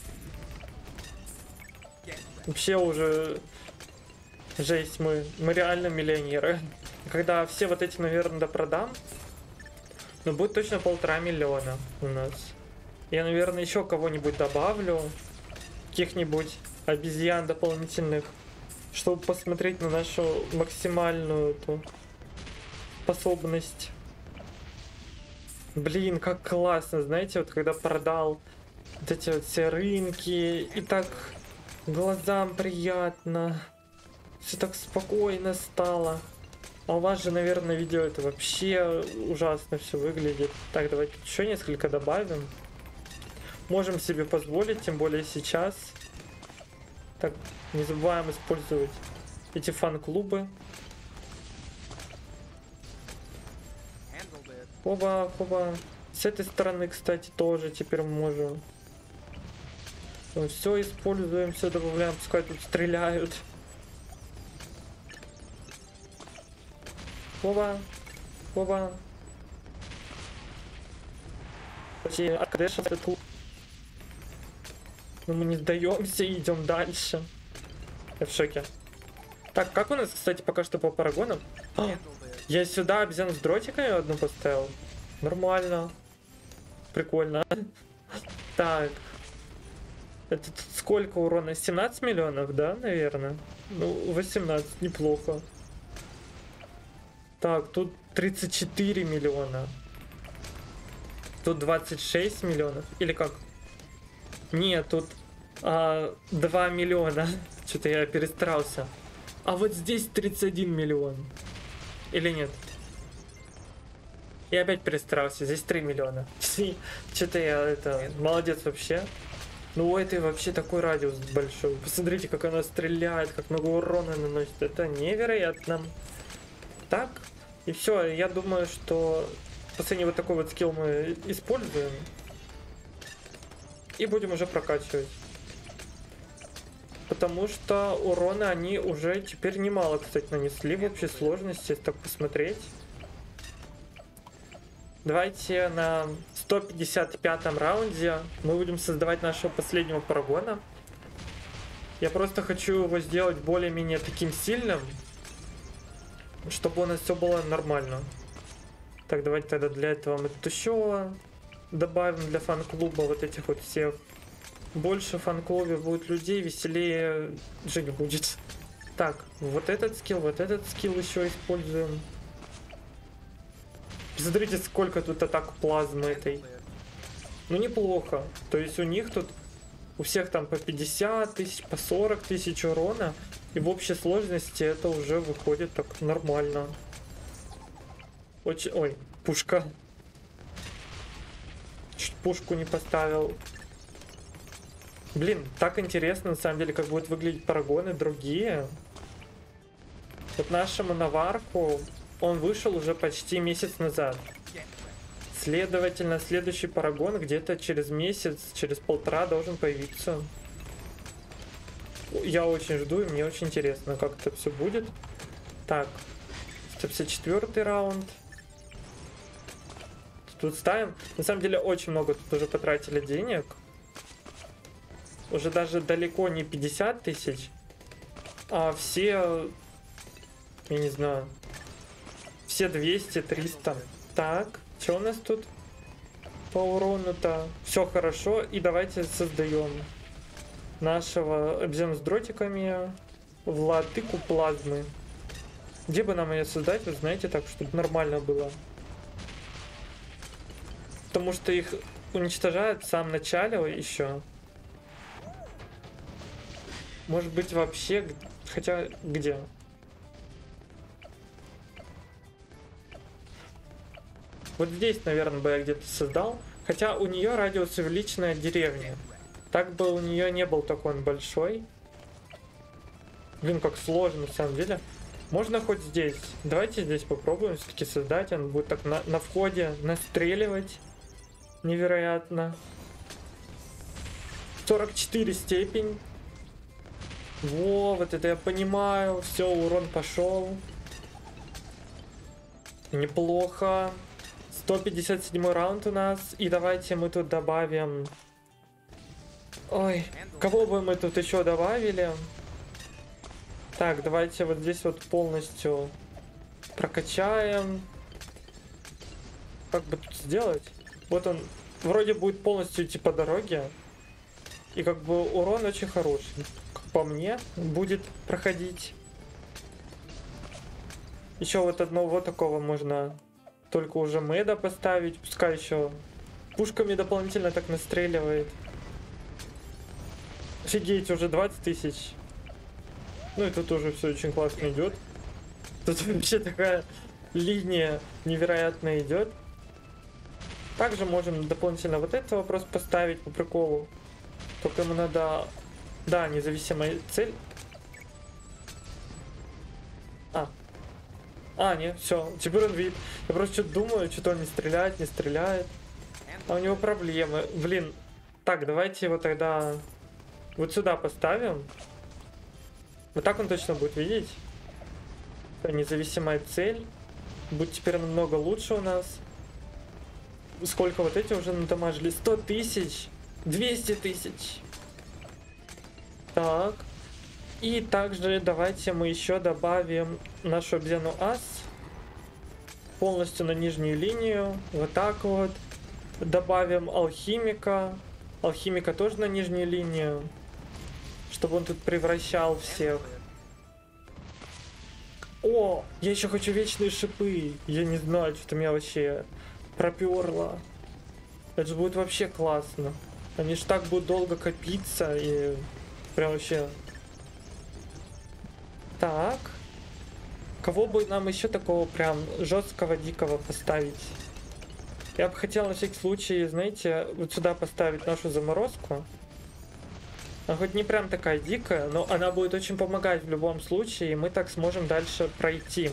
Вообще уже жесть, мы, мы реально миллионеры. Когда все вот эти, наверное, допродам, ну будет точно полтора миллиона у нас. Я, наверное, еще кого-нибудь добавлю. Каких-нибудь обезьян дополнительных, чтобы посмотреть на нашу максимальную эту способность. Блин, как классно, знаете, вот когда продал вот эти вот все рынки, и так глазам приятно, все так спокойно стало. А у вас же, наверное, видео это вообще ужасно все выглядит. Так, давайте еще несколько добавим. Можем себе позволить, тем более сейчас. Так, не забываем использовать эти фан-клубы. Хоба, хоба. С этой стороны, кстати, тоже теперь можем. Все используем, все добавляем, пускай тут стреляют. Хоба, хоба. Но мы не сдаемся и идем дальше. Я в шоке. Так, как у нас, кстати, пока что по парагонам? А, я сюда обезьяну с дротиками одну поставил. Нормально. Прикольно. Так. Это сколько урона? семнадцать миллионов, да, наверное? Ну, восемнадцать, неплохо. Так, тут тридцать четыре миллиона. Тут двадцать шесть миллионов. Или как? Нет, тут а, два миллиона. Что-то я перестарался. А вот здесь тридцать один миллион. Или нет? Я опять перестарался. Здесь три миллиона. Что-то я это... Молодец вообще. Ну, у этой вообще такой радиус большой. Посмотрите, как она стреляет, как много урона наносит. Это невероятно. Так. И все. Я думаю, что последний вот такой вот скилл мы используем. И будем уже прокачивать. потому что урона они уже теперь немало, кстати, нанесли в общей сложности, если так посмотреть. Давайте на сто пятьдесят пятом раунде мы будем создавать нашего последнего парагона. Я просто хочу его сделать более-менее таким сильным, чтобы у нас все было нормально. Так, давайте тогда для этого мы тут еще добавим для фан-клуба вот этих вот всех. Больше в фан-клубе будет людей, веселее жить будет. Так, вот этот скилл, вот этот скилл еще используем. Смотрите, сколько тут атак плазмы этой. Ну, неплохо. То есть у них тут, у всех там по пятьдесят тысяч, по сорок тысяч урона. И в общей сложности это уже выходит так нормально. Очень... Ой, пушка. Чуть пушку не поставил. Блин, так интересно, на самом деле, как будут выглядеть парагоны другие. Вот нашему Наварку он вышел уже почти месяц назад. Следовательно, следующий парагон где-то через месяц, через полтора должен появиться. Я очень жду, и мне очень интересно, как это все будет. Так, сто пятьдесят четвёртый раунд. Тут ставим. На самом деле, очень много тут уже потратили денег. Уже даже далеко не пятьдесят тысяч, а все, я не знаю, все двести триста. Так, что у нас тут по урону-то? Все хорошо, и давайте создаем нашего обезьяну с дротиками, владыку плазмы. Где бы нам ее создать, вы знаете, так, чтобы нормально было? Потому что их уничтожают в самом начале еще. Может быть, вообще... Хотя, где? Вот здесь, наверное, бы я где-то создал. Хотя у нее радиус увеличенная деревня. Так бы у нее не был такой он большой. Блин, как сложно, на самом деле. Можно хоть здесь. Давайте здесь попробуем все-таки создать. Он будет так на, на входе настреливать. Невероятно. сорок четыре степень. Во, вот это я понимаю. Все, урон пошел. Неплохо. сто пятьдесят седьмой раунд у нас. И давайте мы тут добавим... Ой, кого бы мы тут еще добавили? Так, давайте вот здесь вот полностью прокачаем. Как бы тут сделать? Вот он вроде будет полностью идти по дороге. И как бы урон очень хороший. Как по мне, будет проходить. Еще вот одного такого можно только уже меда поставить. Пускай еще пушками дополнительно так настреливает. Офигеть, уже двадцать тысяч. Ну и тут уже все очень классно идет. Тут вообще такая линия невероятно идет. Также можем дополнительно вот этот вопрос поставить по приколу. Только ему надо... Да, независимая цель. А. А, нет, все. Теперь он видит. Я просто что-то думаю, что-то он не стреляет, не стреляет. А у него проблемы. Блин. Так, давайте его тогда вот сюда поставим. Вот так он точно будет видеть. Независимая цель. Будет теперь намного лучше у нас. Сколько вот эти уже надамажили? сто тысяч. двести тысяч. Так. И также давайте мы еще добавим нашу обезьяну ас. Полностью на нижнюю линию. Вот так вот. Добавим алхимика. Алхимика тоже на нижнюю линию. Чтобы он тут превращал всех. О, я еще хочу вечные шипы. Я не знаю, что-то меня вообще проперло. Это же будет вообще классно. Они же так будут долго копиться и прям вообще. Так. Кого бы нам еще такого прям жесткого, дикого поставить? Я бы хотел на всякий случай, знаете, вот сюда поставить нашу заморозку. Она хоть не прям такая дикая, но она будет очень помогать в любом случае, и мы так сможем дальше пройти.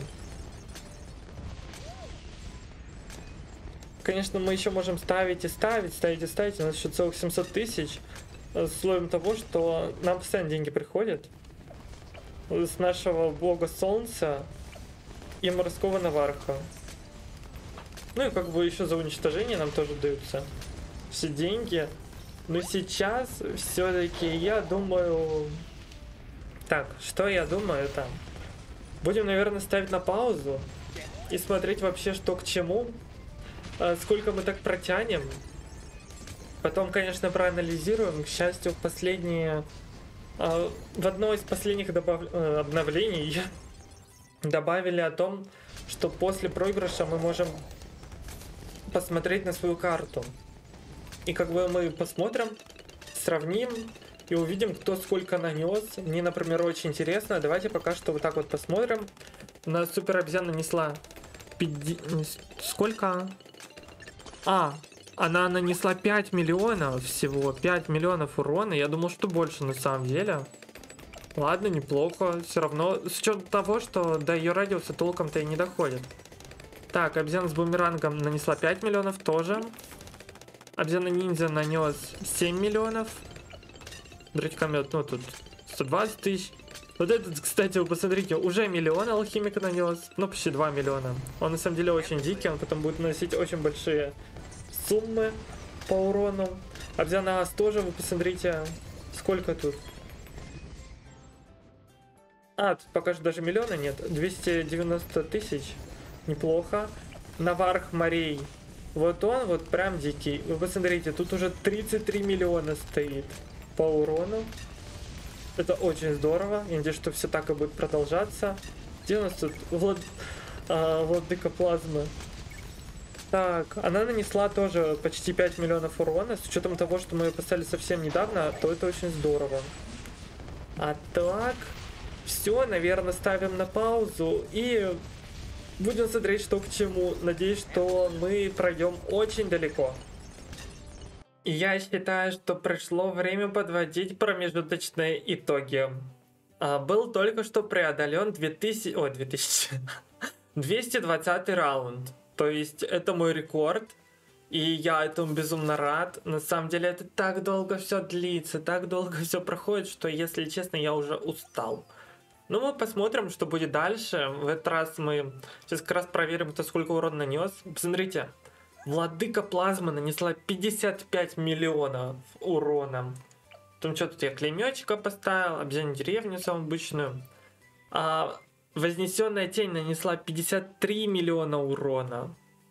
Конечно, мы еще можем ставить и ставить, ставить и ставить. У нас еще целых семьсот тысяч. с условием того, что нам постоянно деньги приходят с нашего бога солнца и морского наварха. Ну и как бы еще за уничтожение нам тоже даются все деньги. Но сейчас все-таки я думаю... Так, что я думаю там? Будем, наверное, ставить на паузу и смотреть вообще, что к чему. Сколько мы так протянем. Потом, конечно, проанализируем. К счастью, в последние... В одно из последних добав... обновлений добавили о том, что после проигрыша мы можем посмотреть на свою карту. И как бы мы посмотрим, сравним и увидим, кто сколько нанес. Мне, например, очень интересно. Давайте пока что вот так вот посмотрим. У нас супер обезьяна нанесла пятьдесят... Сколько? А, она нанесла пять миллионов всего. пять миллионов урона. Я думал, что больше на самом деле. Ладно, неплохо. Все равно, с учетом того, что до ее радиуса толком-то и не доходит. Так, обезьяна с бумерангом нанесла пять миллионов тоже. Обезьяна ниндзя нанес семь миллионов. Дрочкомет, ну тут сто двадцать тысяч. Вот этот, кстати, вы посмотрите, уже миллион алхимик нанес. Ну, почти два миллиона. Он на самом деле очень дикий, он потом будет наносить очень большие суммы по урону. Обезьяна Ас тоже, вы посмотрите, сколько тут. А, тут пока что даже миллиона нет. двести девяносто тысяч. Неплохо. Наварх морей. Вот он вот прям дикий. Вы посмотрите, тут уже тридцать три миллиона стоит по урону. Это очень здорово. Я надеюсь, что все так и будет продолжаться. Где у нас тут Влад... а, владыка плазмы? Так, она нанесла тоже почти пять миллионов урона. С учетом того, что мы ее поставили совсем недавно, то это очень здорово. А так... Все, наверное, ставим на паузу и будем смотреть, что к чему. Надеюсь, что мы пройдем очень далеко. И я считаю, что пришло время подводить промежуточные итоги. А, был только что преодолен две тысячи... Ой, две тысячи... двести двадцатый раунд. То есть это мой рекорд. И я этому безумно рад. На самом деле это так долго все длится, так долго все проходит, что, если честно, я уже устал. Ну, мы посмотрим, что будет дальше. В этот раз мы сейчас как раз проверим, кто сколько урона нанес. Посмотрите, владыка плазмы нанесла пятьдесят пять миллионов урона. Потом что тут я клеймёчика поставил, обезьяну деревню самую обычную. А вознесенная тень нанесла пятьдесят три миллиона урона.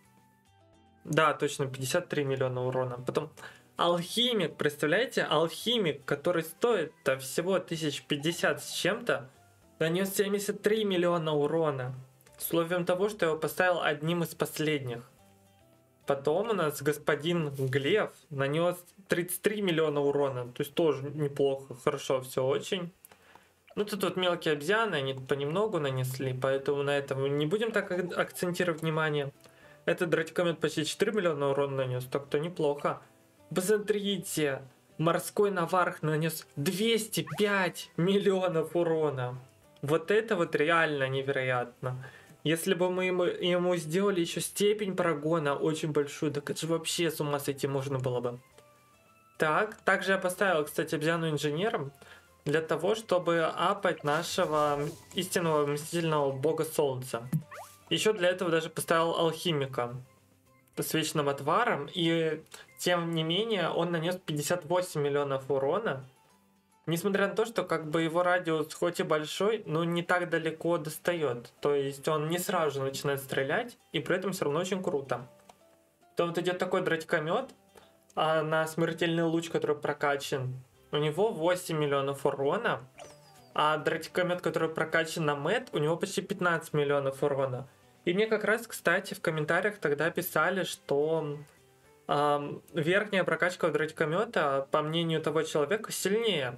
Да, точно, пятьдесят три миллиона урона. Потом алхимик, представляете, алхимик, который стоит-то всего тысяч пятьдесят с чем-то, нанес семьдесят три миллиона урона. С условием того, что я его поставил одним из последних. Потом у нас господин Глев нанес тридцать три миллиона урона. То есть тоже неплохо, хорошо, все очень. Ну тут вот мелкие обезьяны, они понемногу нанесли, поэтому на этом не будем так акцентировать внимание. Этот дротикомет почти четыре миллиона урона нанес, так-то неплохо. Посмотрите, морской наварх нанес двести пять миллионов урона. Вот это вот реально невероятно. Если бы мы ему, ему сделали еще степень прогона очень большую, так это же вообще с ума сойти можно было бы. Так, также я поставил, кстати, обезьяну инженером для того, чтобы апать нашего истинного мстительного бога солнца. Еще для этого даже поставил алхимика с вечным отваром, и тем не менее он нанес пятьдесят восемь миллионов урона. Несмотря на то, что как бы его радиус хоть и большой, но не так далеко достает. То есть он не сразу же начинает стрелять, и при этом все равно очень круто. То вот идет такой дротикомет, а на смертельный луч, который прокачан, у него восемь миллионов урона. А дротикомет, который прокачан на мэт, у него почти пятнадцать миллионов урона. И мне как раз, кстати, в комментариях тогда писали, что э, верхняя прокачка дротикомета, по мнению того человека, сильнее.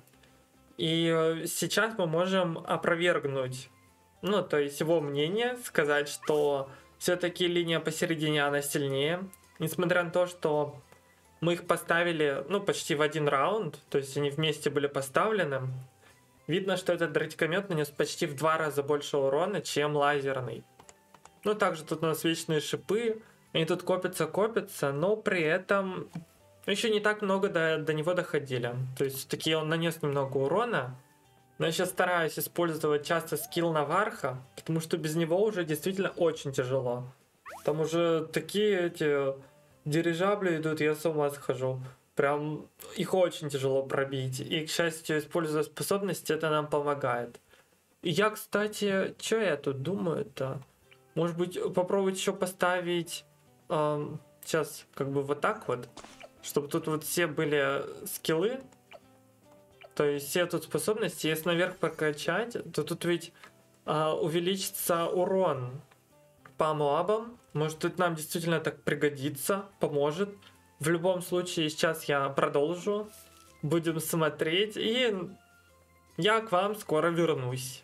И сейчас мы можем опровергнуть, ну, то есть его мнение, сказать, что все-таки линия посередине, она сильнее. Несмотря на то, что мы их поставили, ну, почти в один раунд, то есть они вместе были поставлены. Видно, что этот дротикомет нанес почти в два раза больше урона, чем лазерный. Ну, также тут у нас вечные шипы, они тут копятся-копятся, но при этом еще не так много до, до него доходили. То есть таки он нанес немного урона. Но я сейчас стараюсь использовать часто скилл Наварха, потому что без него уже действительно очень тяжело. Там уже такие эти дирижабли идут, я с ума схожу. Прям их очень тяжело пробить. И, к счастью, используя способности, это нам помогает. И я, кстати, что я тут думаю-то? Может быть, попробовать еще поставить... Эм, сейчас как бы вот так вот. Чтобы тут вот все были скиллы. То есть все тут способности, если наверх прокачать, то тут ведь а, увеличится урон по мобам. Может, тут нам действительно так пригодится, поможет. В любом случае, сейчас я продолжу. Будем смотреть, и я к вам скоро вернусь.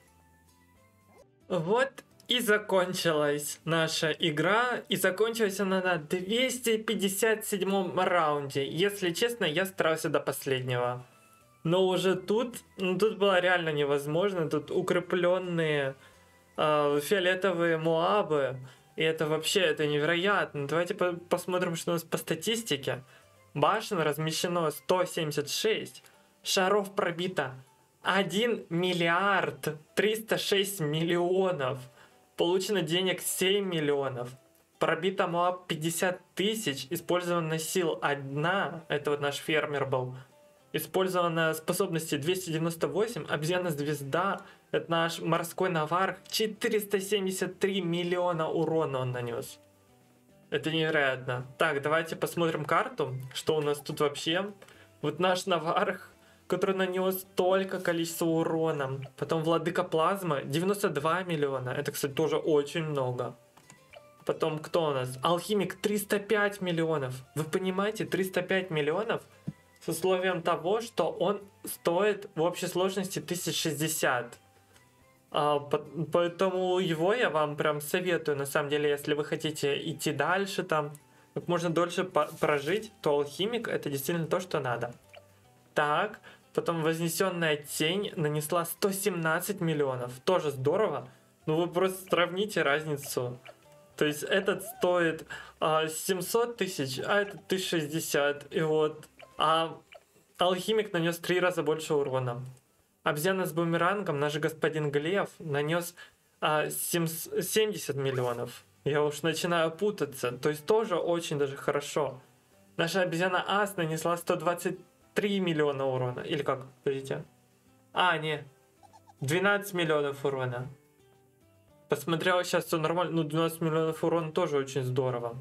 Вот и закончилась наша игра. И закончилась она на двести пятьдесят седьмом раунде. Если честно, я старался до последнего. Но уже тут, ну, тут было реально невозможно. Тут укрепленные э, фиолетовые моабы. И это вообще, это невероятно. Давайте по посмотрим, что у нас по статистике. Башен размещено сто семьдесят шесть. Шаров пробито один миллиард триста шесть миллионов. Получено денег семь миллионов. Пробито моаб пятьдесят тысяч. Использовано сил одна. Это вот наш фермер был. Использовано способности двести девяносто восемь, обезьяна-звезда, это наш морской наварх, четыреста семьдесят три миллиона урона он нанес. Это невероятно. Так, давайте посмотрим карту, что у нас тут вообще. Вот наш наварх, который нанес столько количества урона. Потом владыка плазмы, девяносто два миллиона, это, кстати, тоже очень много. Потом кто у нас? Алхимик, триста пять миллионов. Вы понимаете, триста пять миллионов? С условием того, что он стоит в общей сложности тысяча шестьдесят. А, по, поэтому его я вам прям советую, на самом деле, если вы хотите идти дальше, там, как можно дольше по прожить, то алхимик это действительно то, что надо. Так, потом вознесенная тень нанесла сто семнадцать миллионов, тоже здорово. Ну вы просто сравните разницу. То есть этот стоит а, семьсот тысяч, а этот тысяча шестьдесят, и вот... А алхимик нанес три раза больше урона. Обезьяна с бумерангом, наш господин Глеф, нанес а, семьдесят миллионов. Я уж начинаю путаться. То есть тоже очень даже хорошо. Наша обезьяна Ас нанесла сто двадцать три миллиона урона. Или как? Подождите. А, не. двенадцать миллионов урона. Посмотрел сейчас, все нормально. Ну, двенадцать миллионов урона тоже очень здорово.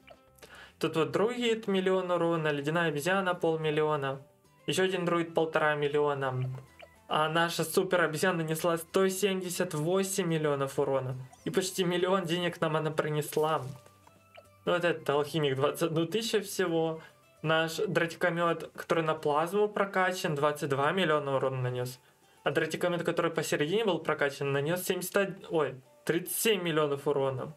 Тут вот друид миллион урона, ледяная обезьяна полмиллиона, еще один друид полтора миллиона. А наша супер обезьяна нанесла сто семьдесят восемь миллионов урона. И почти миллион денег нам она принесла. Ну вот этот алхимик двадцать одну тысячу всего. Наш дратикомет, который на плазму прокачан, двадцать два миллиона урона нанес. А дратикомет, который посередине был прокачан, нанес семьдесят один, ой, тридцать семь миллионов урона.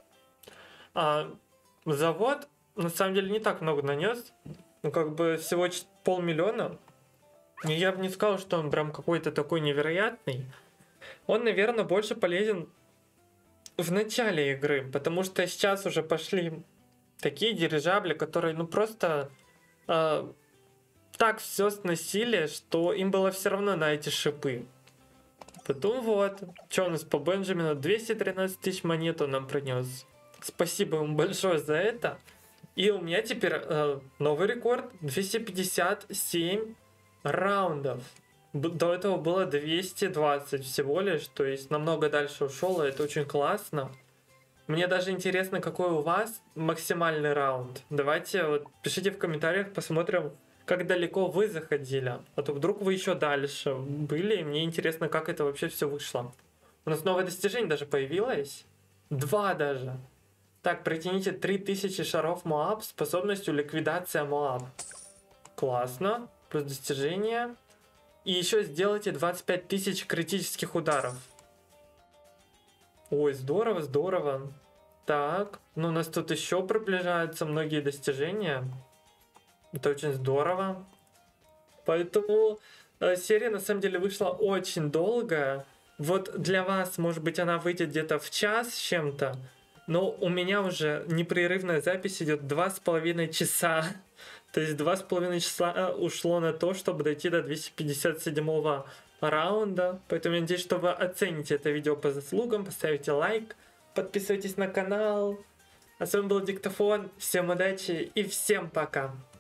А, завод на самом деле не так много нанес. Ну, как бы всего полмиллиона. И я бы не сказал, что он прям какой-то такой невероятный. Он, наверное, больше полезен в начале игры. Потому что сейчас уже пошли такие дирижабли, которые, ну, просто э, так все сносили, что им было все равно на эти шипы. Потом вот, что у нас по Бенджамину? двести тринадцать тысяч монет он нам принес. Спасибо ему большое за это. И у меня теперь э, новый рекорд. двести пятьдесят семь раундов. До этого было двести двадцать всего лишь. То есть намного дальше ушел. И это очень классно. Мне даже интересно, какой у вас максимальный раунд. Давайте вот пишите в комментариях, посмотрим, как далеко вы заходили. А то вдруг вы еще дальше были. И мне интересно, как это вообще все вышло. У нас новое достижение даже появилось. Два даже. Так, протяните три тысячи шаров Моаб с способностью ликвидация Моаб. Классно. Плюс достижение. И еще сделайте двадцать пять тысяч критических ударов. Ой, здорово, здорово. Так, ну у нас тут еще приближаются многие достижения. Это очень здорово. Поэтому э, серия на самом деле вышла очень долгая. Вот для вас, может быть, она выйдет где-то в час с чем-то. Но у меня уже непрерывная запись идет два с половиной часа. То есть два с половиной часа ушло на то, чтобы дойти до двухсот пятидесяти седьмого раунда. Поэтому я надеюсь, что вы оцените это видео по заслугам, поставите лайк, подписывайтесь на канал. А с вами был Диктофон. Всем удачи и всем пока.